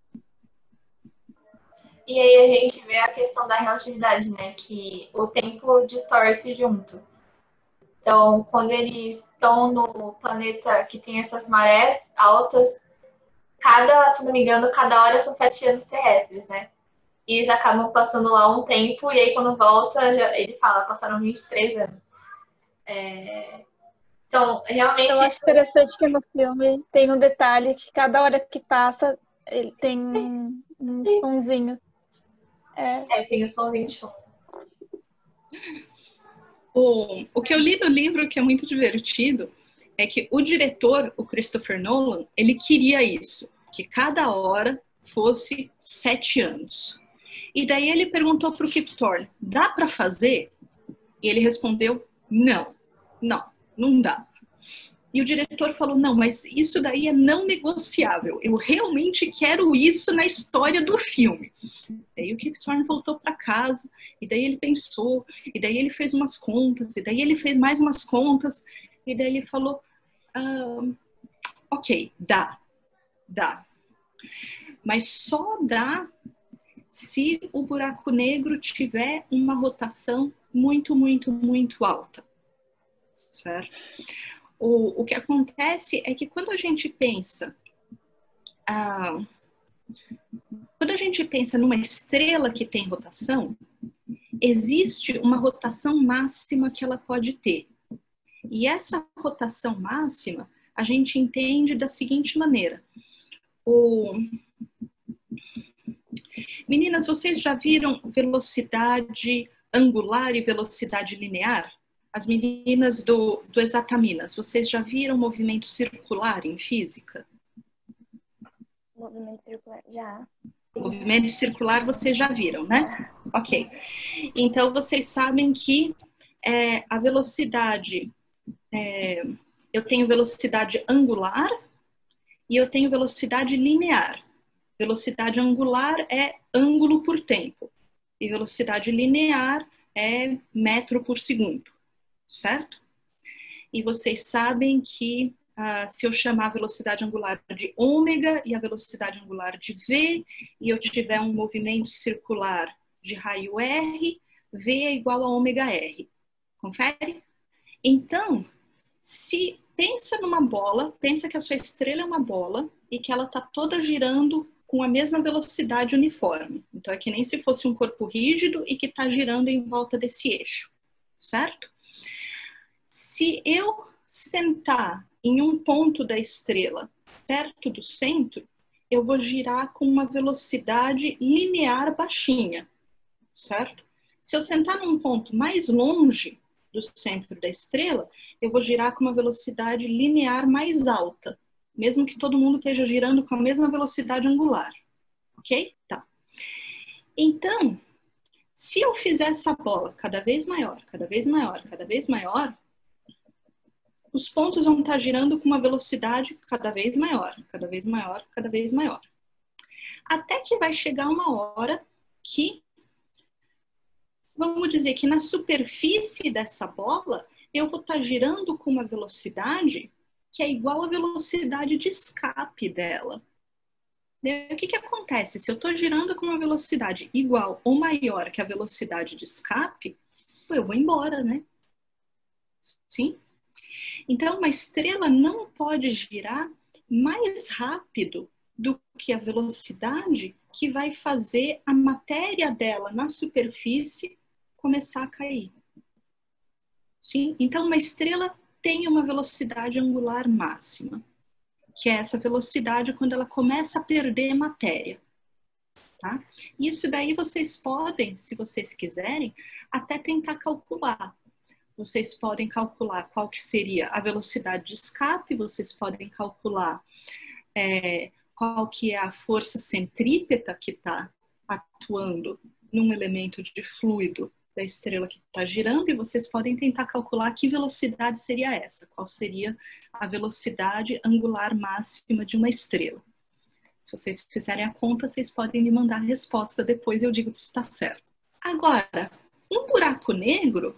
E aí a gente vê a questão da relatividade, né? Que o tempo distorce junto. Então, quando eles estão no planeta que tem essas marés altas, cada, se não me engano, cada hora são sete anos terrestres, né? E eles acabam passando lá um tempo, e aí quando volta, já, ele fala, passaram vinte e três anos. É... Então, realmente... Eu acho isso... interessante que no filme tem um detalhe que cada hora que passa, ele tem um sonzinho. É, é tem o somzinho de fundo. O, o que eu li no livro, que é muito divertido, é que o diretor, o Christopher Nolan, ele queria isso, que cada hora fosse sete anos. E daí ele perguntou para o Kip Thorne, dá para fazer? E ele respondeu, não, não, não dá. E o diretor falou, não, mas isso daí é não negociável. Eu realmente quero isso na história do filme. Daí o Kip Thorne voltou para casa, e daí ele pensou, e daí ele fez umas contas, e daí ele fez mais umas contas, e daí ele falou, ah, ok, dá, dá. Mas só dá se o buraco negro tiver uma rotação muito, muito, muito alta, certo? O, o que acontece é que quando a gente pensa, ah, quando a gente pensa numa estrela que tem rotação, existe uma rotação máxima que ela pode ter. E essa rotação máxima a gente entende da seguinte maneira. O... Meninas, vocês já viram velocidade angular e velocidade linear? As meninas do, do Exataminas, vocês já viram movimento circular em física? Movimento circular, já. Movimento circular vocês já viram, né? Ok. Então, vocês sabem que é, a velocidade... É, eu tenho velocidade angular e eu tenho velocidade linear. Velocidade angular é ângulo por tempo. E velocidade linear é metro por segundo. Certo? E vocês sabem que uh, se eu chamar a velocidade angular de ômega e a velocidade angular de V, e eu tiver um movimento circular de raio R, V é igual a ômega R. Confere? Então, se pensa numa bola, pensa que a sua estrela é uma bola e que ela está toda girando com a mesma velocidade uniforme. Então, é que nem se fosse um corpo rígido e que está girando em volta desse eixo. Certo? Se eu sentar em um ponto da estrela perto do centro, eu vou girar com uma velocidade linear baixinha, certo? Se eu sentar num ponto mais longe do centro da estrela, eu vou girar com uma velocidade linear mais alta, mesmo que todo mundo esteja girando com a mesma velocidade angular, ok? Tá. Então, se eu fizer essa bola cada vez maior, cada vez maior, cada vez maior, os pontos vão estar girando com uma velocidade cada vez maior, cada vez maior, cada vez maior. Até que vai chegar uma hora que, vamos dizer que na superfície dessa bola, eu vou estar girando com uma velocidade que é igual à velocidade de escape dela. O que que acontece? Se eu estou girando com uma velocidade igual ou maior que a velocidade de escape, eu vou embora, né? Sim? Então, uma estrela não pode girar mais rápido do que a velocidade que vai fazer a matéria dela na superfície começar a cair. Sim? Então, uma estrela tem uma velocidade angular máxima, que é essa velocidade quando ela começa a perder matéria. Tá? Isso daí vocês podem, se vocês quiserem, até tentar calcular. Vocês podem calcular qual que seria a velocidade de escape, vocês podem calcular é, qual que é a força centrípeta que está atuando num elemento de fluido da estrela que está girando, e vocês podem tentar calcular que velocidade seria essa, qual seria a velocidade angular máxima de uma estrela. Se vocês fizerem a conta, vocês podem me mandar a resposta depois, eu digo se está certo. Agora, um buraco negro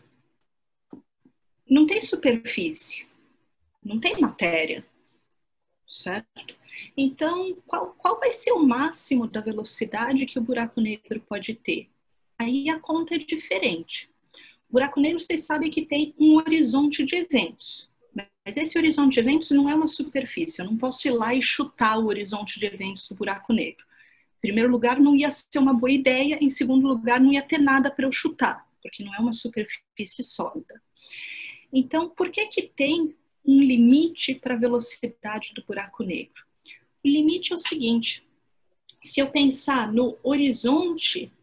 não tem superfície, não tem matéria, certo? Então, qual, qual vai ser o máximo da velocidade que o buraco negro pode ter? Aí a conta é diferente. O buraco negro, vocês sabem que tem um horizonte de eventos, mas esse horizonte de eventos não é uma superfície, eu não posso ir lá e chutar o horizonte de eventos do buraco negro. Em primeiro lugar, não ia ser uma boa ideia, em segundo lugar, não ia ter nada para eu chutar, porque não é uma superfície sólida. Então, por que que tem um limite para a velocidade do buraco negro? O limite é o seguinte, se eu pensar no horizonte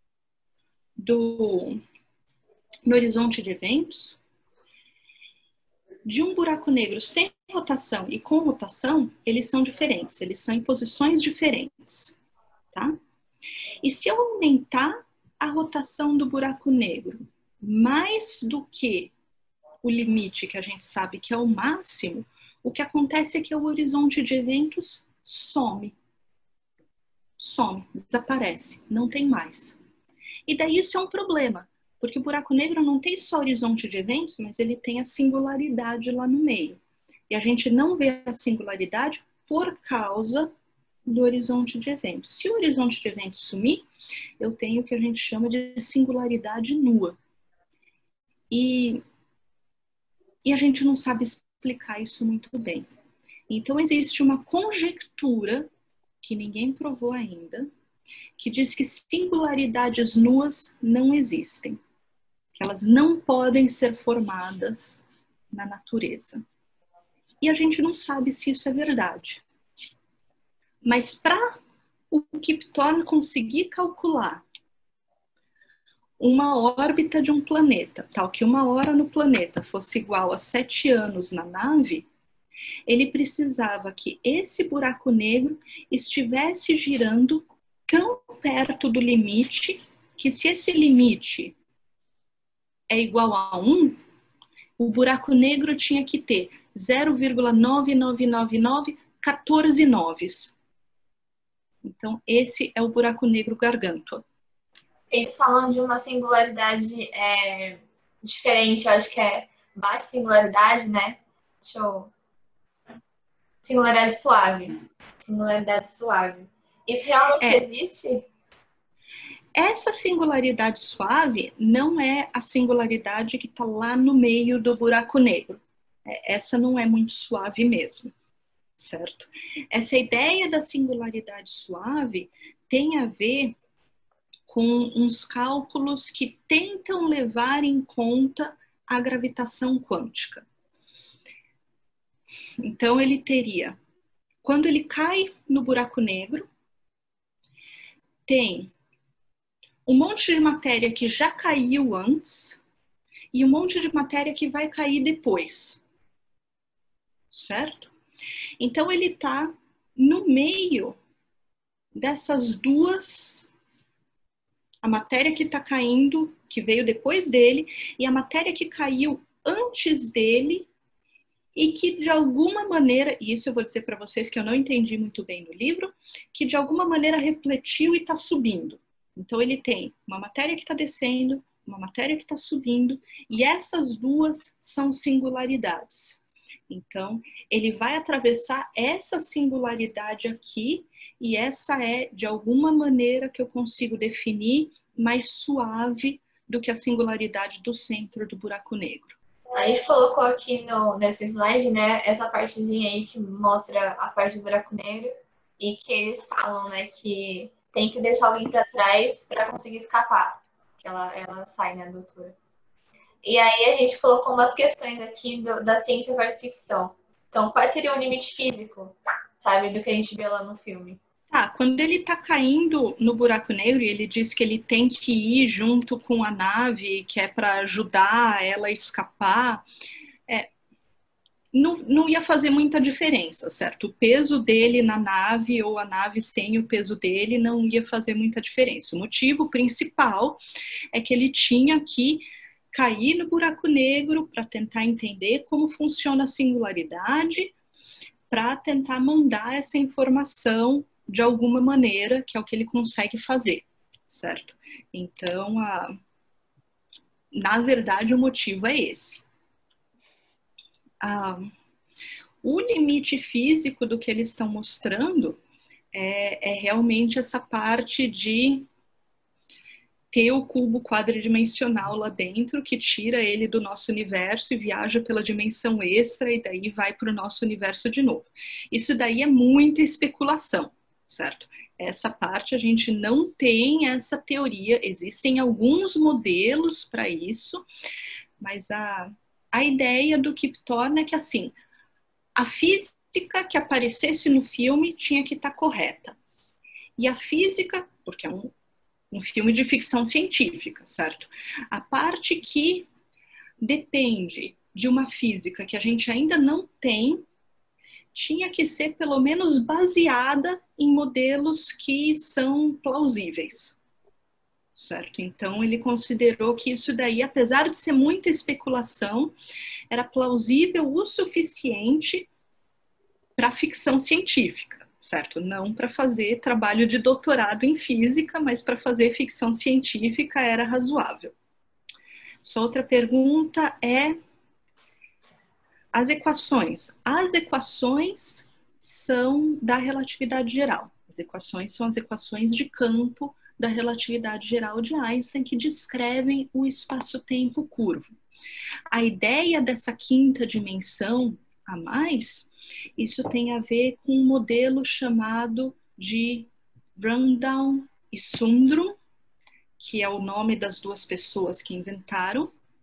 do no horizonte de eventos, de um buraco negro sem rotação e com rotação, eles são diferentes, eles são em posições diferentes, tá? E se eu aumentar a rotação do buraco negro mais do que o limite que a gente sabe que é o máximo, o que acontece é que o horizonte de eventos some. Some, desaparece, não tem mais. E daí isso é um problema, porque o buraco negro não tem só horizonte de eventos, mas ele tem a singularidade lá no meio. E a gente não vê a singularidade por causa do horizonte de eventos. Se o horizonte de eventos sumir, eu tenho o que a gente chama de singularidade nua. E E a gente não sabe explicar isso muito bem. Então, existe uma conjectura, que ninguém provou ainda, que diz que singularidades nuas não existem. Que elas não podem ser formadas na natureza. E a gente não sabe se isso é verdade. Mas para o Kip Thorne conseguir calcular uma órbita de um planeta, tal que uma hora no planeta fosse igual a sete anos na nave, ele precisava que esse buraco negro estivesse girando tão perto do limite que, se esse limite é igual a um, o buraco negro tinha que ter zero vírgula nove nove nove nove um quatro noves. Então, esse é o buraco negro Gargantua. Eles falam de uma singularidade é, diferente, eu acho que é baixa singularidade, né? Deixa eu... Singularidade suave. Singularidade suave. Isso realmente É. existe? Essa singularidade suave não é a singularidade que está lá no meio do buraco negro. Essa não é muito suave mesmo, certo? Essa ideia da singularidade suave tem a ver com uns cálculos que tentam levar em conta a gravitação quântica. Então, ele teria, quando ele cai no buraco negro, tem um monte de matéria que já caiu antes e um monte de matéria que vai cair depois, certo? Então, ele está no meio dessas duas, a matéria que está caindo, que veio depois dele, e a matéria que caiu antes dele, e que de alguma maneira, e isso eu vou dizer para vocês que eu não entendi muito bem no livro, que de alguma maneira refletiu e está subindo. Então ele tem uma matéria que está descendo, uma matéria que está subindo, e essas duas são singularidades. Então ele vai atravessar essa singularidade aqui, e essa é de alguma maneira que eu consigo definir mais suave do que a singularidade do centro do buraco negro. A gente colocou aqui no, nesse slide, né, essa partezinha aí que mostra a parte do buraco negro e que eles falam, né, que tem que deixar alguém para trás para conseguir escapar, que ela, ela sai, né, doutora. E aí a gente colocou umas questões aqui do, da ciência versus ficção. Então, qual seria o limite físico, sabe, do que a gente vê lá no filme? Tá, quando ele tá caindo no buraco negro e ele diz que ele tem que ir junto com a nave, que é para ajudar ela a escapar, é, não, não ia fazer muita diferença, certo? O peso dele na nave ou a nave sem o peso dele não ia fazer muita diferença. O motivo principal é que ele tinha que cair no buraco negro para tentar entender como funciona a singularidade, para tentar mandar essa informação de alguma maneira, que é o que ele consegue fazer, certo? Então, a... na verdade, o motivo é esse. Ah, o limite físico do que eles estão mostrando é, é realmente essa parte de ter o cubo quadridimensional lá dentro, que tira ele do nosso universo e viaja pela dimensão extra, e daí vai para o nosso universo de novo. Isso daí é muita especulação, certo? Essa parte a gente não tem essa teoria, existem alguns modelos para isso, mas a, a ideia do Kip Thorne é que, assim, a física que aparecesse no filme tinha que estar correta. E a física, porque é um, um filme de ficção científica, certo? A parte que depende de uma física que a gente ainda não tem, tinha que ser pelo menos baseada em modelos que são plausíveis, certo? Então ele considerou que isso daí, apesar de ser muita especulação, era plausível o suficiente para ficção científica, certo? Não para fazer trabalho de doutorado em física, mas para fazer ficção científica era razoável. Só outra pergunta é as equações. As equações são da relatividade geral. As equações são as equações de campo da relatividade geral de Einstein, que descrevem o espaço-tempo curvo. A ideia dessa quinta dimensão a mais, isso tem a ver com um modelo chamado de Brandão e Sundrum, que é o nome das duas pessoas que inventaram.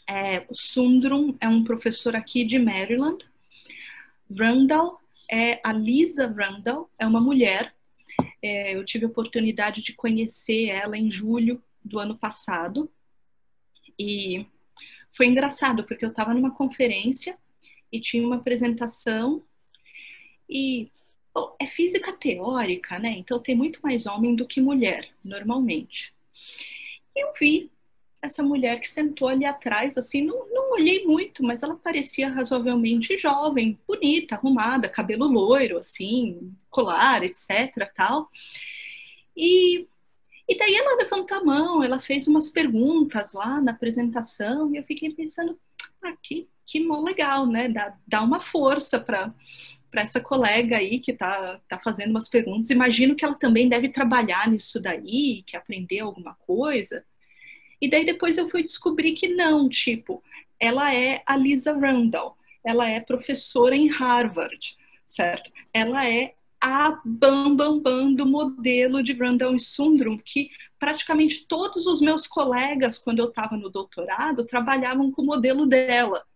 É, o Sundrum é um professor aqui de Maryland. Randall é a Lisa Randall, é uma mulher. É, eu tive a oportunidade de conhecer ela em julho do ano passado. E foi engraçado, porque eu estava numa conferência e tinha uma apresentação. E bom, é física teórica, né? Então tem muito mais homem do que mulher, normalmente. E eu vi essa mulher que sentou ali atrás, assim, não, não olhei muito, mas ela parecia razoavelmente jovem, bonita, arrumada, cabelo loiro, assim, colar, etc, tal. E, e daí ela levantou a mão, ela fez umas perguntas lá na apresentação, e eu fiquei pensando, ah, que, que mó legal, né? Dá, dá uma força para para essa colega aí que tá, tá fazendo umas perguntas. Imagino que ela também deve trabalhar nisso daí, que aprender alguma coisa. E daí depois eu fui descobrir que não, tipo, ela é a Lisa Randall, ela é professora em Harvard, certo? Ela é a bam, bam, bam do modelo de Randall e Sundrum, que praticamente todos os meus colegas, quando eu estava no doutorado, trabalhavam com o modelo dela.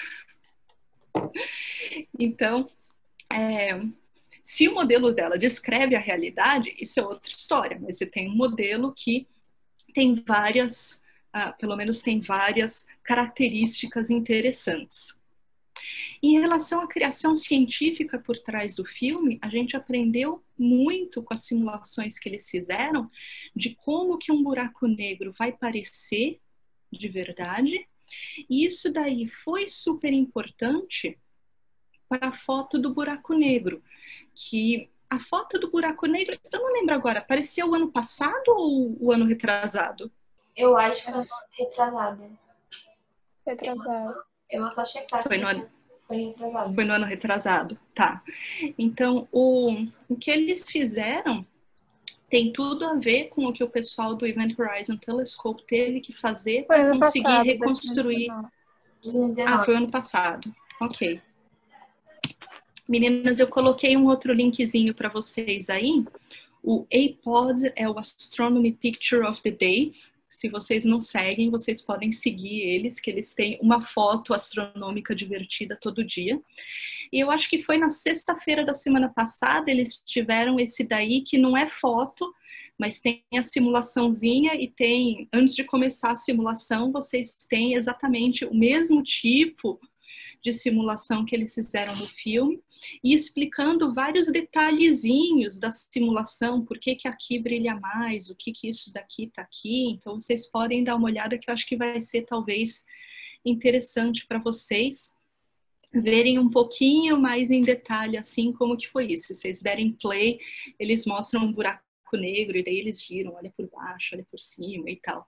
Então, é, se o modelo dela descreve a realidade, isso é outra história, mas você tem um modelo que tem várias, uh, pelo menos tem várias características interessantes. Em relação à criação científica por trás do filme, a gente aprendeu muito com as simulações que eles fizeram de como que um buraco negro vai parecer de verdade, e isso daí foi super importante para a foto do buraco negro, que a foto do buraco negro, eu não lembro agora, apareceu o ano passado ou o ano retrasado? Eu acho que foi no ano retrasado. Retrasado. Eu vou só checar. Foi no ano, foi retrasado. Foi no ano retrasado, tá. Então, o, o que eles fizeram tem tudo a ver com o que o pessoal do Event Horizon Telescope teve que fazer para conseguir passado, reconstruir. dois mil e dezenove. Ah, foi ano passado. Ok. Meninas, eu coloquei um outro linkzinho para vocês aí. O A P O D é o Astronomy Picture of the Day. Se vocês não seguem, vocês podem seguir eles, que eles têm uma foto astronômica divertida todo dia. E eu acho que foi na sexta-feira da semana passada, eles tiveram esse daí, que não é foto, mas tem a simulaçãozinha e tem, antes de começar a simulação, vocês têm exatamente o mesmo tipo de simulação que eles fizeram no filme, e explicando vários detalhezinhos da simulação, por que que aqui brilha mais, o que que isso daqui tá aqui. Então vocês podem dar uma olhada, que eu acho que vai ser talvez interessante para vocês verem um pouquinho mais em detalhe, assim, como que foi isso. Se vocês derem play, eles mostram um buraco negro, e daí eles giram, olha por baixo, olha por cima e tal.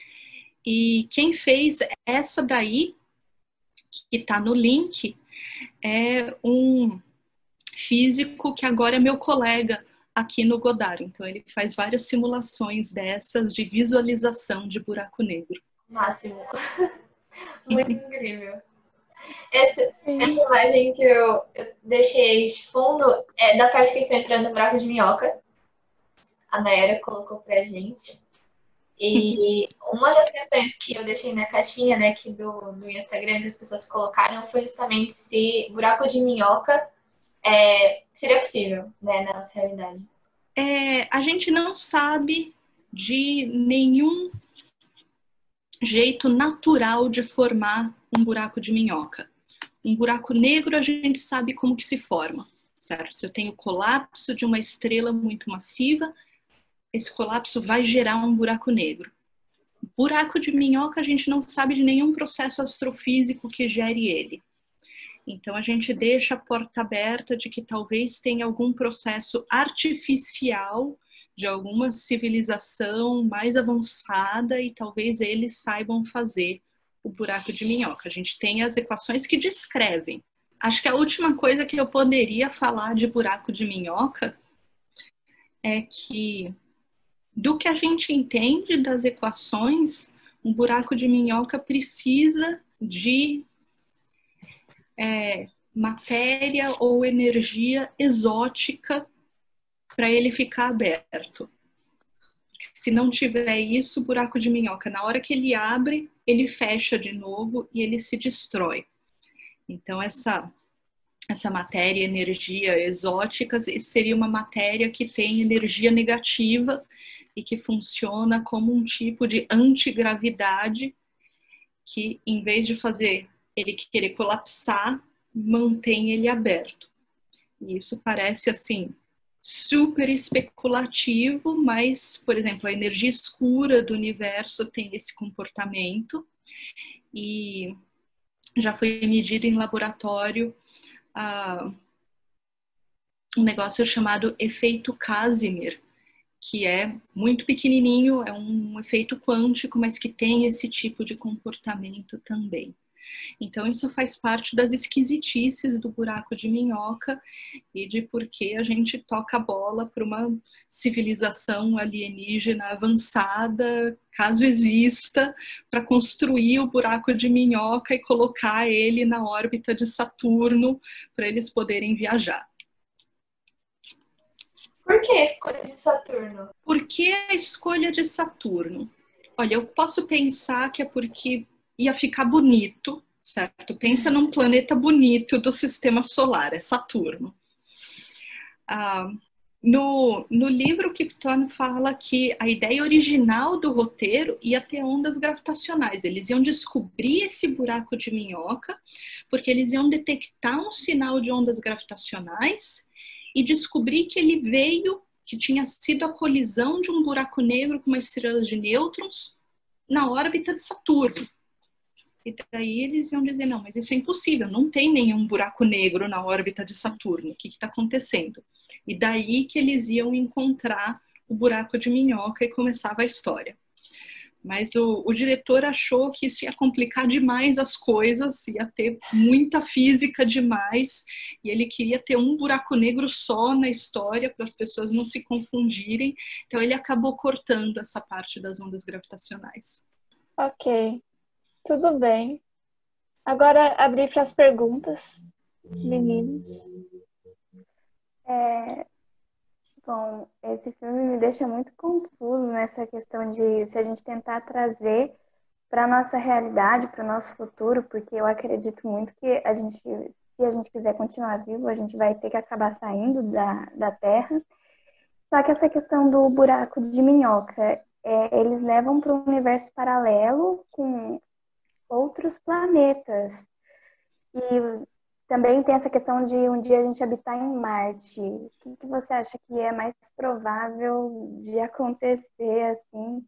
E quem fez essa daí, que está no link, é um físico que agora é meu colega aqui no Goddard. Então ele faz várias simulações dessas de visualização de buraco negro. Máximo. Muito incrível. Essa, essa imagem que eu, eu deixei de fundo é da parte que estão entrando no buraco de minhoca. A Nayara colocou pra gente. E uma das questões que eu deixei na caixinha, né, aqui do, do Instagram, que as pessoas colocaram, foi justamente se buraco de minhoca é, seria possível, né, na nossa realidade. É, a gente não sabe de nenhum jeito natural de formar um buraco de minhoca. Um buraco negro a gente sabe como que se forma, certo? Se eu tenho colapso de uma estrela muito massiva, esse colapso vai gerar um buraco negro. Buraco de minhoca, a gente não sabe de nenhum processo astrofísico que gere ele. Então, a gente deixa a porta aberta de que talvez tenha algum processo artificial de alguma civilização mais avançada e talvez eles saibam fazer o buraco de minhoca. A gente tem as equações que descrevem. Acho que a última coisa que eu poderia falar de buraco de minhoca é que, do que a gente entende das equações, um buraco de minhoca precisa de é, matéria ou energia exótica para ele ficar aberto. Se não tiver isso, buraco de minhoca, na hora que ele abre, ele fecha de novo e ele se destrói. Então, essa, essa matéria, energia exótica, seria uma matéria que tem energia negativa e que funciona como um tipo de antigravidade que, em vez de fazer ele querer colapsar, mantém ele aberto. E isso parece, assim, super especulativo, mas, por exemplo, a energia escura do universo tem esse comportamento e já foi medido em laboratório uh, um negócio chamado efeito Casimir, que é muito pequenininho, é um efeito quântico, mas que tem esse tipo de comportamento também. Então, isso faz parte das esquisitices do buraco de minhoca e de por que a gente toca a bola para uma civilização alienígena avançada, caso exista, para construir o buraco de minhoca e colocar ele na órbita de Saturno para eles poderem viajar. Por que a escolha de Saturno? Por que a escolha de Saturno? Olha, eu posso pensar que é porque ia ficar bonito, certo? Pensa num planeta bonito do sistema solar, é Saturno. Ah, no, no livro, Kip Thorne fala que a ideia original do roteiro ia ter ondas gravitacionais. Eles iam descobrir esse buraco de minhoca, porque eles iam detectar um sinal de ondas gravitacionais e descobrir que ele veio, que tinha sido a colisão de um buraco negro com uma estrela de nêutrons na órbita de Saturno. E daí eles iam dizer, não, mas isso é impossível, não tem nenhum buraco negro na órbita de Saturno, o que está acontecendo? E daí que eles iam encontrar o buraco de minhoca e começava a história. Mas o, o diretor achou que isso ia complicar demais as coisas, ia ter muita física demais, e ele queria ter um buraco negro só na história para as pessoas não se confundirem, então ele acabou cortando essa parte das ondas gravitacionais. Ok. Tudo bem. Agora abrir para as perguntas dos meninos. É, bom, esse filme me deixa muito confuso nessa questão de se a gente tentar trazer para a nossa realidade, para o nosso futuro, porque eu acredito muito que a gente, se a gente quiser continuar vivo, a gente vai ter que acabar saindo da, da Terra. Só que essa questão do buraco de minhoca, é, eles levam para um universo paralelo com outros planetas. E também tem essa questão de um dia a gente habitar em Marte. O que, que você acha que é mais provável de acontecer, assim?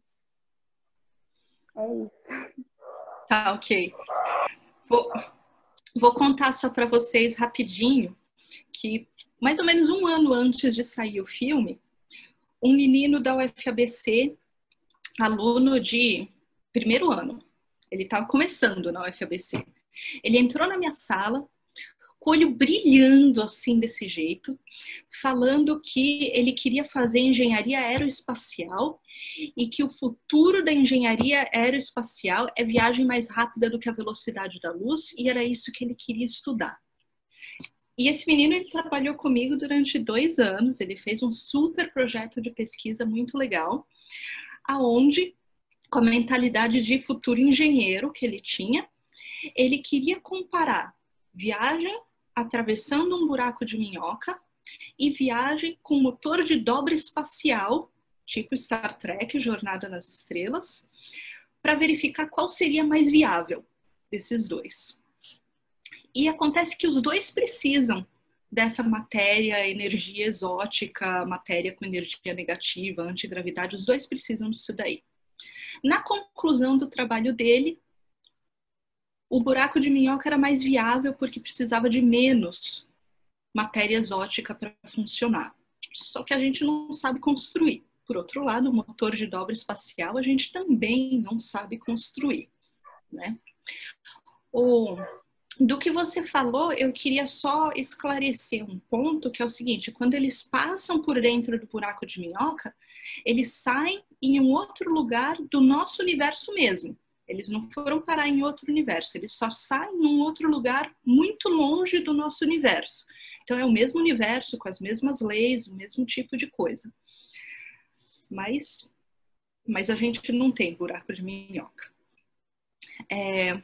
É isso. Tá, ok. Vou, vou contar só para vocês rapidinho que mais ou menos um ano antes de sair o filme, um menino da U F A B C, aluno de primeiro ano, ele estava começando na U F A B C. Ele entrou na minha sala, com o olho brilhando assim desse jeito, falando que ele queria fazer engenharia aeroespacial e que o futuro da engenharia aeroespacial é viagem mais rápida do que a velocidade da luz e era isso que ele queria estudar. E esse menino, ele trabalhou comigo durante dois anos, ele fez um super projeto de pesquisa muito legal, aonde, com a mentalidade de futuro engenheiro que ele tinha, ele queria comparar viagem atravessando um buraco de minhoca e viagem com motor de dobra espacial, tipo Star Trek, Jornada nas Estrelas, para verificar qual seria mais viável desses dois. E acontece que os dois precisam dessa matéria, energia exótica, matéria com energia negativa, antigravidade, os dois precisam disso daí. Na conclusão do trabalho dele, o buraco de minhoca era mais viável porque precisava de menos matéria exótica para funcionar. Só que a gente não sabe construir. Por outro lado, o motor de dobra espacial a gente também não sabe construir, né? O, do que você falou, eu queria só esclarecer um ponto, que é o seguinte: quando eles passam por dentro do buraco de minhoca, eles saem em um outro lugar do nosso universo mesmo. Eles não foram parar em outro universo, eles só saem em um outro lugar muito longe do nosso universo. Então é o mesmo universo, com as mesmas leis, o mesmo tipo de coisa. Mas mas a gente não tem buraco de minhoca. É,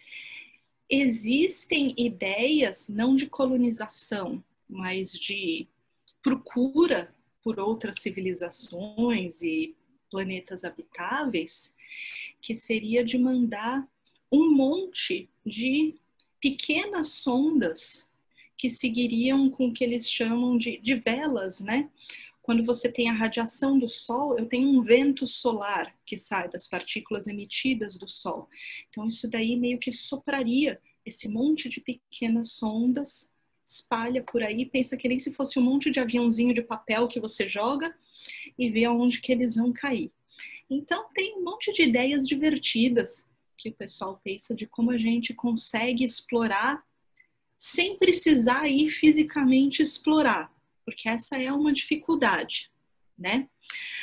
existem ideias não de colonização, mas de procura por outras civilizações e planetas habitáveis, que seria de mandar um monte de pequenas sondas que seguiriam com o que eles chamam de, de velas, né? Quando você tem a radiação do Sol, eu tenho um vento solar que sai das partículas emitidas do Sol. Então isso daí meio que sopraria esse monte de pequenas sondas, espalha por aí, pensa que nem se fosse um monte de aviãozinho de papel que você joga e vê aonde que eles vão cair. Então tem um monte de ideias divertidas que o pessoal pensa de como a gente consegue explorar sem precisar ir fisicamente explorar, porque essa é uma dificuldade, né?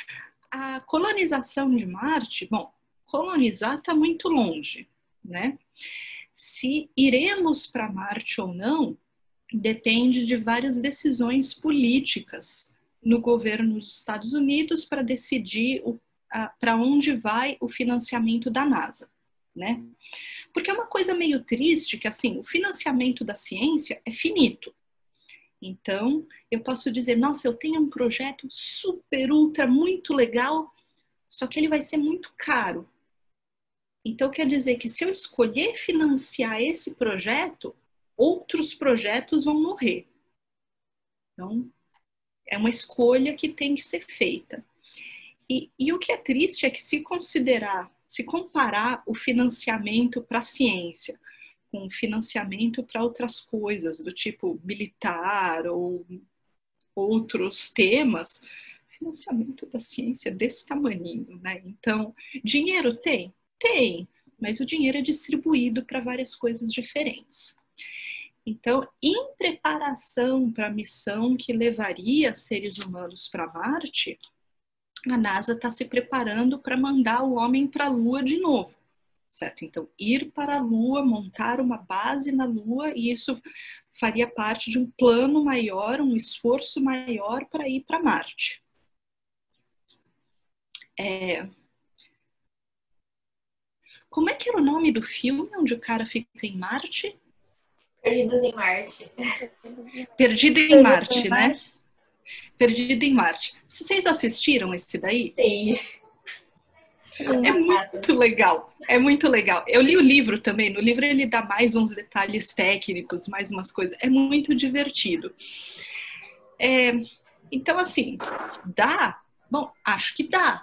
A colonização de Marte, bom, colonizar está muito longe, né? Se iremos para Marte ou não, depende de várias decisões políticas no governo dos Estados Unidos para decidir para onde vai o financiamento da NASA, né? Porque é uma coisa meio triste que, assim, o financiamento da ciência é finito. Então, eu posso dizer, nossa, eu tenho um projeto super, ultra, muito legal, só que ele vai ser muito caro. Então, quer dizer que se eu escolher financiar esse projeto, outros projetos vão morrer. Então, é uma escolha que tem que ser feita. E, e o que é triste é que se considerar, se comparar o financiamento para a ciência com o financiamento para outras coisas, do tipo militar ou outros temas, financiamento da ciência é desse tamaninho, né? Então, dinheiro tem? Tem, mas o dinheiro é distribuído para várias coisas diferentes. Então, em preparação para a missão que levaria seres humanos para Marte, a NASA está se preparando para mandar o homem para a Lua de novo, certo? Então, ir para a Lua, montar uma base na Lua, e isso faria parte de um plano maior, um esforço maior para ir para Marte. É... Como é que era o nome do filme onde o cara fica em Marte? Perdidos em Marte. Perdido em Marte, né? Perdido em Marte. Vocês assistiram esse daí? Sim. É muito legal, é muito legal. Eu li o livro também, no livro ele dá mais uns detalhes técnicos, mais umas coisas. É muito divertido. É, então, assim, dá? Bom, acho que dá.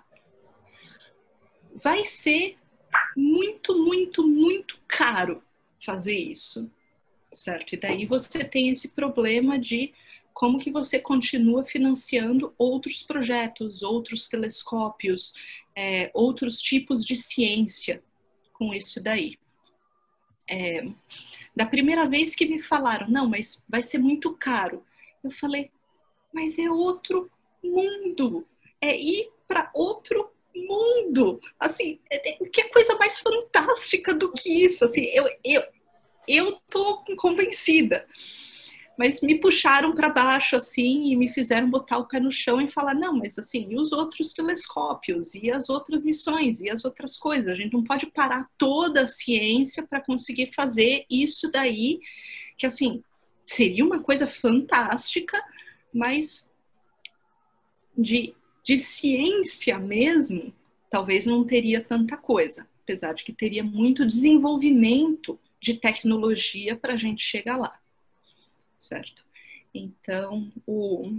Vai ser muito, muito, muito caro fazer isso, certo? E daí você tem esse problema de como que você continua financiando outros projetos, outros telescópios, é, outros tipos de ciência com isso daí. É, da primeira vez que me falaram, não, mas vai ser muito caro, eu falei, mas é outro mundo, é ir para outro mundo, assim, é, é, que é coisa mais fantástica do que isso, assim, eu, eu, eu tô convencida. Mas me puxaram para baixo, assim, e me fizeram botar o pé no chão e falar, não, mas assim, e os outros telescópios, e as outras missões, e as outras coisas? A gente não pode parar toda a ciência para conseguir fazer isso daí, que assim, seria uma coisa fantástica, mas de, de ciência mesmo, talvez não teria tanta coisa, apesar de que teria muito desenvolvimento de tecnologia para a gente chegar lá. Certo? Então, o,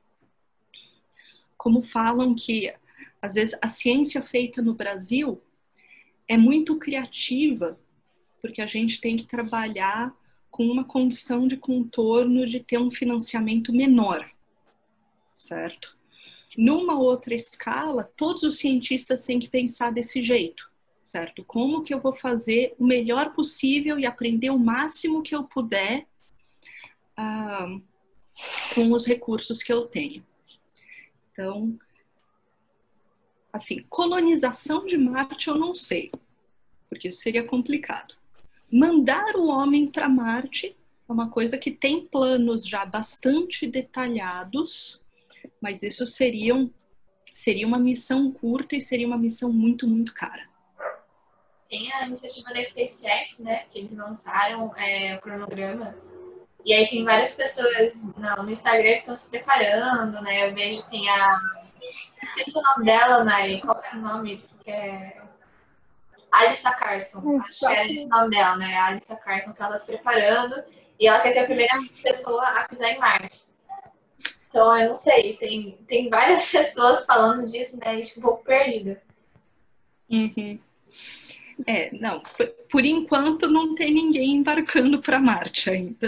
como falam que, às vezes, a ciência feita no Brasil é muito criativa, porque a gente tem que trabalhar com uma condição de contorno de ter um financiamento menor, certo? Numa outra escala, todos os cientistas têm que pensar desse jeito, certo? Como que eu vou fazer o melhor possível e aprender o máximo que eu puder Ah, com os recursos que eu tenho. Então, assim, colonização de Marte eu não sei, porque seria complicado. Mandar o homem para Marte é uma coisa que tem planos já bastante detalhados, mas isso seriam seria uma missão curta e seria uma missão muito, muito cara. Tem a iniciativa da SpaceX, né, que eles lançaram é, o cronograma. E aí tem várias pessoas no, no Instagram que estão se preparando, né? Eu vejo que tem a... Esqueci o nome dela, né? Qual era o nome? Que é... Alyssa Carson. Acho que era esse o nome dela, né? A Alyssa Carson, que ela está se preparando. E ela quer ser a primeira pessoa a pisar em Marte. Então, eu não sei. Tem, tem várias pessoas falando disso, né? E, tipo, um pouco perdida. Uhum. É, não. Por, por enquanto, não tem ninguém embarcando para Marte ainda.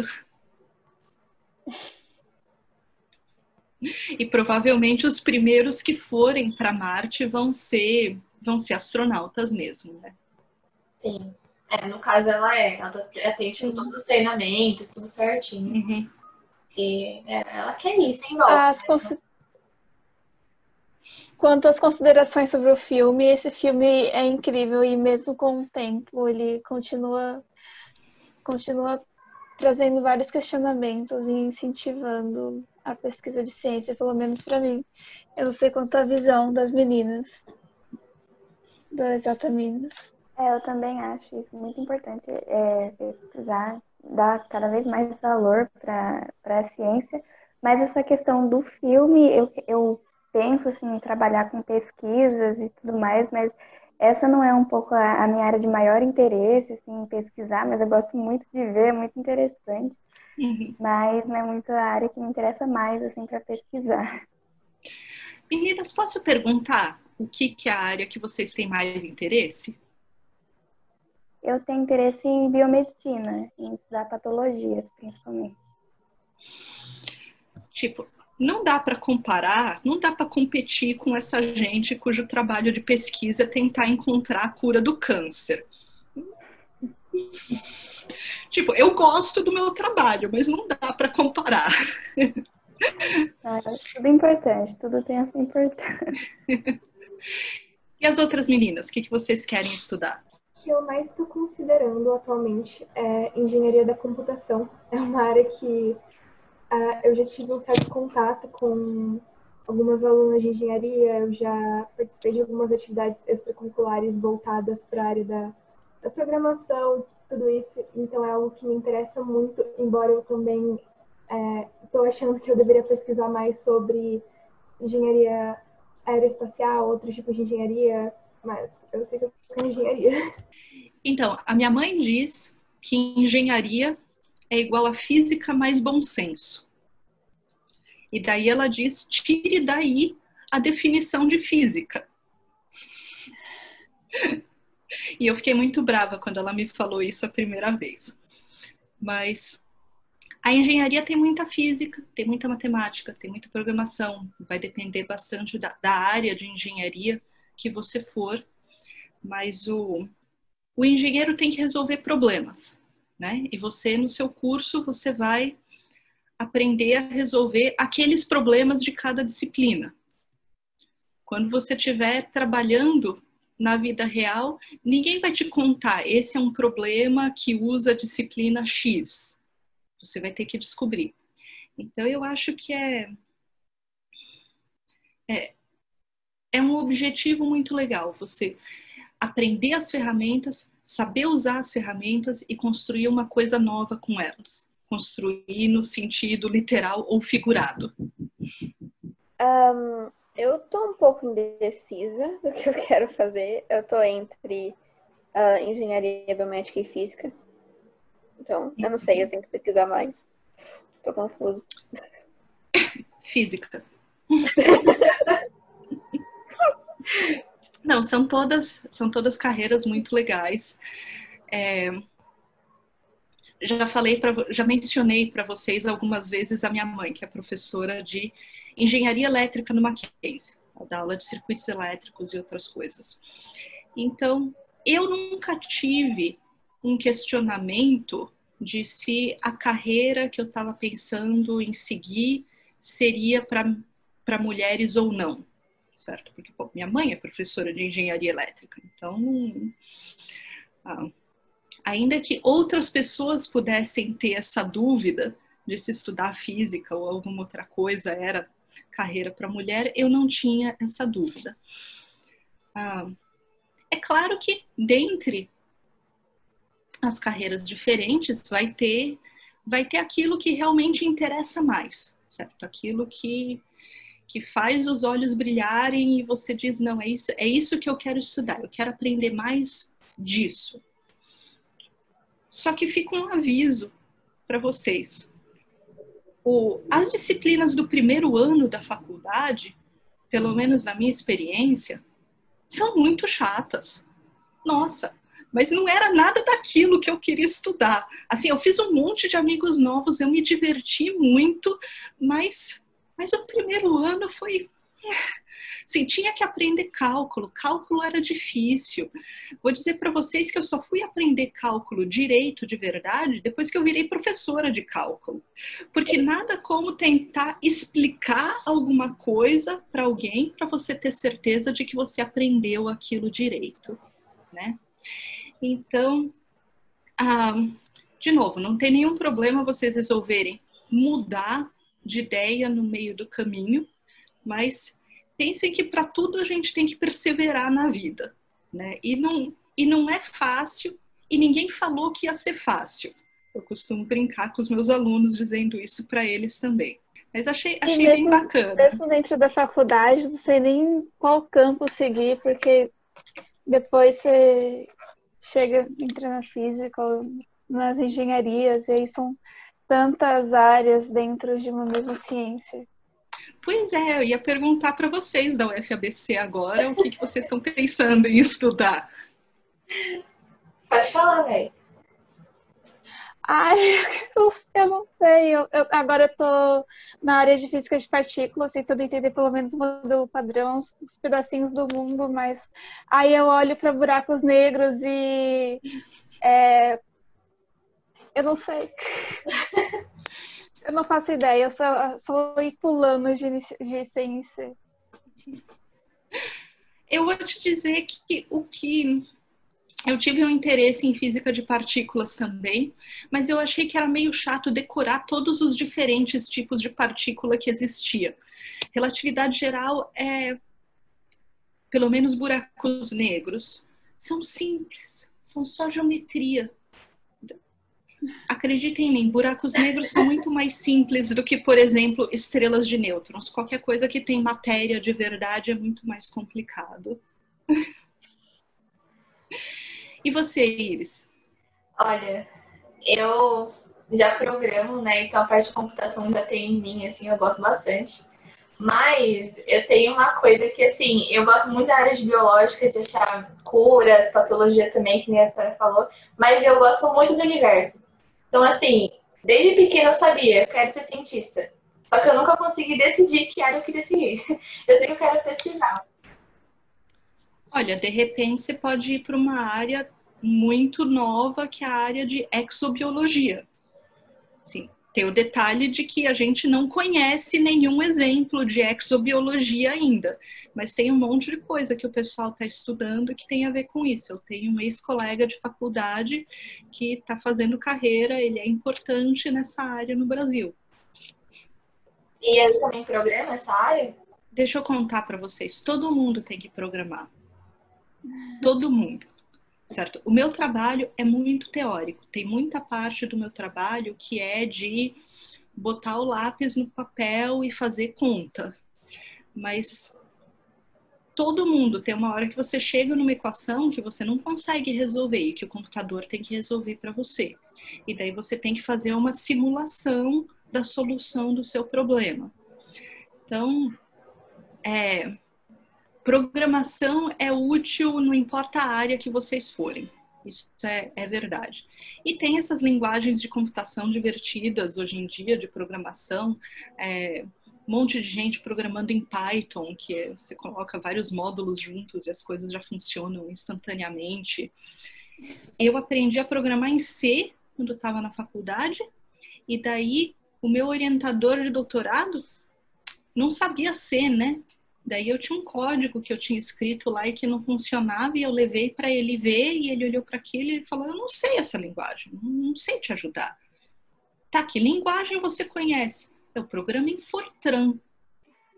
E provavelmente os primeiros que forem para Marte vão ser, vão ser astronautas mesmo, né? Sim. É, no caso, ela é. Ela, tá, ela tem tipo, todos os treinamentos, tudo certinho. Uhum. E é, ela quer isso em volta. As consi- Quanto às considerações sobre o filme, esse filme é incrível e mesmo com o tempo ele continua, continua trazendo vários questionamentos e incentivando a pesquisa de ciência, pelo menos para mim. Eu não sei quanto a visão das meninas do Exataminas. É, eu também acho isso muito importante, é, pesquisar, dar cada vez mais valor para a ciência, mas essa questão do filme, eu, eu penso assim, em trabalhar com pesquisas e tudo mais, mas essa não é um pouco a, a minha área de maior interesse, assim, pesquisar, mas eu gosto muito de ver, é muito interessante, Uhum. mas não é muito a área que me interessa mais, assim, para pesquisar. Meninas, posso perguntar o que, que é a área que vocês têm mais interesse? Eu tenho interesse em biomedicina, em estudar patologias, principalmente. Tipo, não dá para comparar, não dá para competir com essa gente cujo trabalho de pesquisa é tentar encontrar a cura do câncer. Tipo, eu gosto do meu trabalho, mas não dá para comparar. Ah, tudo importante, tudo tem a sua importância. E as outras meninas, o que, que vocês querem estudar? O que eu mais estou considerando atualmente é engenharia da computação. É uma área que uh, eu já tive um certo contato com algumas alunas de engenharia, eu já participei de algumas atividades extracurriculares voltadas para a área da, da programação, tudo isso. Então é algo que me interessa muito, embora eu também estou é, achando que eu deveria pesquisar mais sobre engenharia aeroespacial, outros tipos de engenharia, mas eu sei que eu quero engenharia. Então, a minha mãe diz que engenharia é igual a física mais bom senso. E daí ela diz, tire daí a definição de física. E eu fiquei muito brava quando ela me falou isso a primeira vez. Mas a engenharia tem muita física, tem muita matemática, tem muita programação. Vai depender bastante da, da área de engenharia que você for. Mas o, o engenheiro tem que resolver problemas, né? E você, no seu curso, você vai aprender a resolver aqueles problemas de cada disciplina. Quando você estiver trabalhando na vida real, ninguém vai te contar, esse é um problema que usa a disciplina X. Você vai ter que descobrir. Então, eu acho que é, é, é um objetivo muito legal, você aprender as ferramentas, saber usar as ferramentas e construir uma coisa nova com elas. Construir no sentido literal ou figurado. Um, eu tô um pouco indecisa do que eu quero fazer. Eu tô entre uh, engenharia biomédica e física. Então, eu não sei, eu tenho que pesquisar mais. Tô confusa. Física. Não, são todas, são todas carreiras muito legais. É, já falei, pra, já mencionei para vocês algumas vezes a minha mãe, que é professora de engenharia elétrica no Mackenzie. Ela dá aula de circuitos elétricos e outras coisas. Então, eu nunca tive um questionamento de se a carreira que eu estava pensando em seguir seria para mulheres ou não. Certo? Porque pô, minha mãe é professora de engenharia elétrica, então ah, ainda que outras pessoas pudessem ter essa dúvida de se estudar física ou alguma outra coisa era carreira para mulher, eu não tinha essa dúvida. Ah, é claro que dentre as carreiras diferentes vai ter, vai ter aquilo que realmente interessa mais, certo? Aquilo que, que faz os olhos brilharem e você diz, não, é isso, é isso que eu quero estudar, eu quero aprender mais disso. Só que fica um aviso para vocês. O, as disciplinas do primeiro ano da faculdade, pelo menos na minha experiência, são muito chatas. Nossa, mas não era nada daquilo que eu queria estudar. Assim, eu fiz um monte de amigos novos, eu me diverti muito, mas, mas o primeiro ano foi... Sim, tinha que aprender cálculo, cálculo era difícil. Vou dizer para vocês que eu só fui aprender cálculo direito de verdade depois que eu virei professora de cálculo. Porque nada como tentar explicar alguma coisa para alguém para você ter certeza de que você aprendeu aquilo direito, né? Então, ah, de novo, não tem nenhum problema vocês resolverem mudar de ideia no meio do caminho, mas pensem que para tudo a gente tem que perseverar na vida, né? E não, e não é fácil, e ninguém falou que ia ser fácil. Eu costumo brincar com os meus alunos dizendo isso para eles também. Mas achei, achei mesmo, bem bacana. Mesmo dentro da faculdade, não sei nem qual campo seguir, porque depois você chega, entra na física, ou nas engenharias, e aí são tantas áreas dentro de uma mesma ciência. Pois é, eu ia perguntar para vocês da U F A B C agora o que, que vocês estão pensando em estudar. Pode falar, velho. Ai, eu, eu não sei. Eu, eu, agora eu tô na área de física de partículas, tentando entender pelo menos o modelo padrão, os, os pedacinhos do mundo, mas aí eu olho para buracos negros e é, eu não sei. Eu não faço ideia, eu só, só ir pulando de, de ciência. Eu vou te dizer que o que... Eu tive um interesse em física de partículas também, mas eu achei que era meio chato decorar todos os diferentes tipos de partícula que existia. Relatividade geral é, pelo menos buracos negros, são simples, são só geometria. Acreditem em mim, buracos negros são muito mais simples do que, por exemplo, estrelas de nêutrons. Qualquer coisa que tem matéria de verdade é muito mais complicado. E você, Iris? Olha, eu já programo, né? Então a parte de computação já tem em mim, assim, eu gosto bastante. Mas eu tenho uma coisa que, assim, eu gosto muito da área de biológica, de achar curas, patologia também, que nem a senhora falou. Mas eu gosto muito do universo. Então, assim, desde pequena eu sabia, eu quero ser cientista. Só que eu nunca consegui decidir que área eu queria seguir. Eu sei que eu quero pesquisar. Olha, de repente você pode ir para uma área muito nova, que é a área de exobiologia. Sim, tem o detalhe de que a gente não conhece nenhum exemplo de exobiologia ainda, mas tem um monte de coisa que o pessoal está estudando que tem a ver com isso. Eu tenho um ex-colega de faculdade que está fazendo carreira, ele é importante nessa área no Brasil. E ele também programa essa área? Deixa eu contar para vocês, todo mundo tem que programar. Todo mundo, certo? O meu trabalho é muito teórico. Tem muita parte do meu trabalho que é de botar o lápis no papel e fazer conta. Mas todo mundo tem uma hora que você chega numa equação que você não consegue resolver e que o computador tem que resolver para você. E daí você tem que fazer uma simulação da solução do seu problema. Então, é... programação é útil, não importa a área que vocês forem. Isso é, é verdade. E tem essas linguagens de computação divertidas hoje em dia, de programação. É, um monte de gente programando em Python, que é, você coloca vários módulos juntos e as coisas já funcionam instantaneamente. Eu aprendi a programar em C quando eu estava na faculdade. E daí, o meu orientador de doutorado não sabia C, né? Daí eu tinha um código que eu tinha escrito lá e que não funcionava e eu levei para ele ver e ele olhou para aquilo e falou, eu não sei essa linguagem, não sei te ajudar. Tá, que linguagem você conhece? Eu programo em Fortran.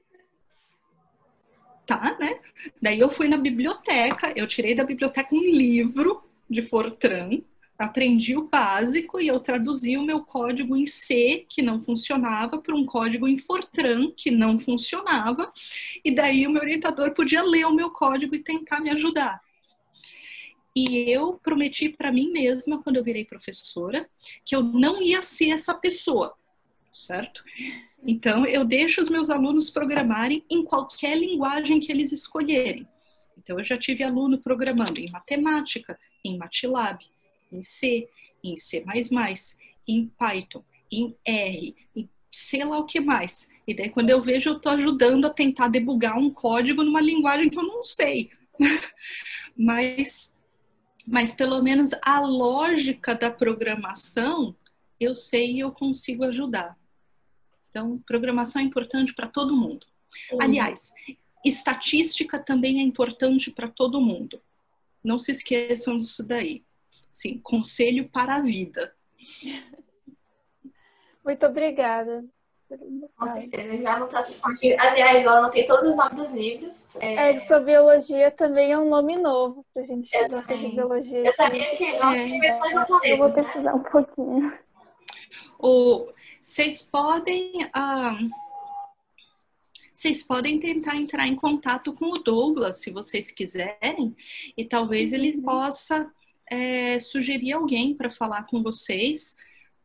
tá, né? Daí eu fui na biblioteca, eu tirei da biblioteca um livro de Fortran, aprendi o básico e eu traduzi o meu código em C, que não funcionava, para um código em Fortran, que não funcionava, e daí o meu orientador podia ler o meu código e tentar me ajudar. E eu prometi para mim mesma, quando eu virei professora, que eu não ia ser essa pessoa, certo? Então, eu deixo os meus alunos programarem em qualquer linguagem que eles escolherem. Então, eu já tive aluno programando em matemática, em MATLAB, em C, em C mais mais, em Python, em R, em sei lá o que mais. E daí, quando eu vejo, eu estou ajudando a tentar debugar um código numa linguagem que eu não sei. mas, mas, pelo menos, a lógica da programação, eu sei e eu consigo ajudar. Então, programação é importante para todo mundo. Sim. Aliás, estatística também é importante para todo mundo. Não se esqueçam disso daí. Sim, conselho para a vida. Muito obrigada. Com certeza, já anotar essas partes. Aliás, eu anotei todos os nomes dos livros. É... Exobiologia também é um nome novo para a gente estudar sobre biologia. Eu sabia que nós tínhamos mais um planeta. Eu vou pesquisar, né, um pouquinho. O... Vocês podem, ah, vocês podem tentar entrar em contato com o Douglas, se vocês quiserem, e talvez ele uhum. possa é, sugerir alguém para falar com vocês.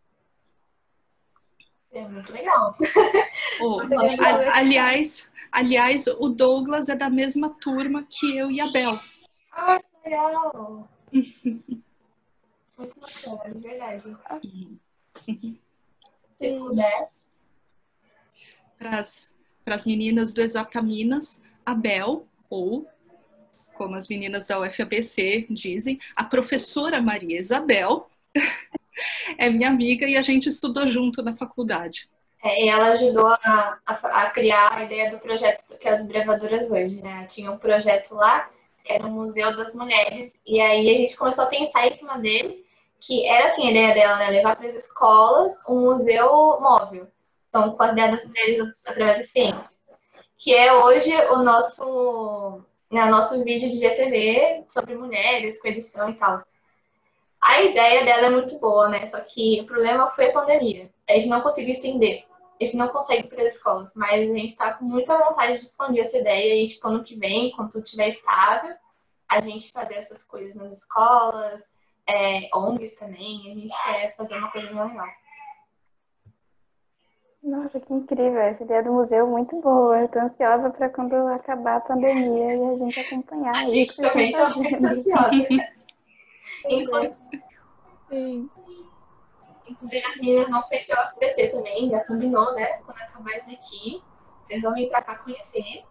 É muito legal. Oh, a, aliás, aliás, o Douglas é da mesma turma que eu e a Bel. Ah, que legal. Muito bacana, de verdade. Uhum. Se puder. Para as meninas do Exataminas, a Bel, ou, como as meninas da U F A B C dizem, a professora Maria Isabel, é minha amiga e a gente estudou junto na faculdade. É, e ela ajudou a, a, a criar a ideia do projeto que é as Bravadoras hoje, né? Tinha um projeto lá, que era o Museu das Mulheres, e aí a gente começou a pensar em cima dele, que era assim a ideia dela, né? Levar para as escolas um museu móvel. Então, com a ideia das mulheres através da ciência. Que é hoje o nosso, né, nosso vídeo de G T V sobre mulheres, com edição e tal. A ideia dela é muito boa, né? Só que o problema foi a pandemia. A gente não conseguiu estender. A gente não consegue ir para as escolas. Mas a gente está com muita vontade de expandir essa ideia. E, tipo, ano que vem, quando tudo estiver estável, a gente fazer essas coisas nas escolas, é, O N Gs também. A gente quer fazer uma coisa bem legal. Nossa, que incrível. Essa ideia do museu é muito boa. Eu tô ansiosa para quando acabar a pandemia e a gente acompanhar. A gente também tá muito ansiosa. Inclusive, Sim. inclusive, as meninas não conheceram a F B C também, já combinou, né? Quando acabar isso daqui, vocês vão vir pra cá conhecer.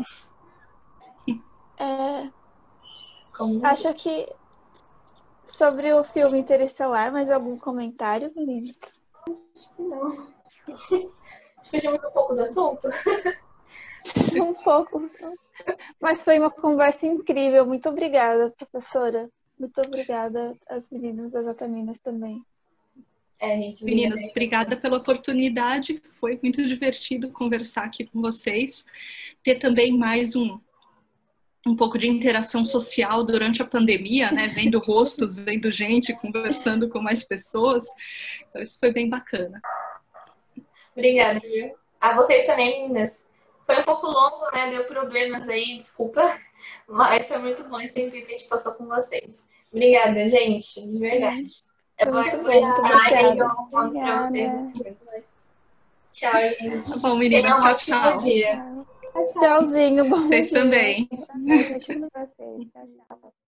É, Como... acho que sobre o filme Interestelar, mais algum comentário, meninas? Não. Fugimos um pouco do assunto. Um pouco. Mas foi uma conversa incrível. Muito obrigada, professora. Muito obrigada às meninas das Exataminas também. É, gente, meninas, obrigada pela oportunidade. Foi muito divertido conversar aqui com vocês. Ter também mais um, um pouco de interação social durante a pandemia, né? Vendo rostos, vendo gente, conversando com mais pessoas. Então, isso foi bem bacana. Obrigada, viu? A vocês também, meninas. Foi um pouco longo, né? Deu problemas aí, desculpa. Mas foi muito bom esse tempo que a gente passou com vocês. Obrigada, gente. De verdade. É eu vou editar e eu conto pra vocês. Tchau, gente. Tá bom, meninas. Tenham um tchau, ótimo tchau. dia. Tchauzinho, bom Vocês dia. também. Tchau, tchau.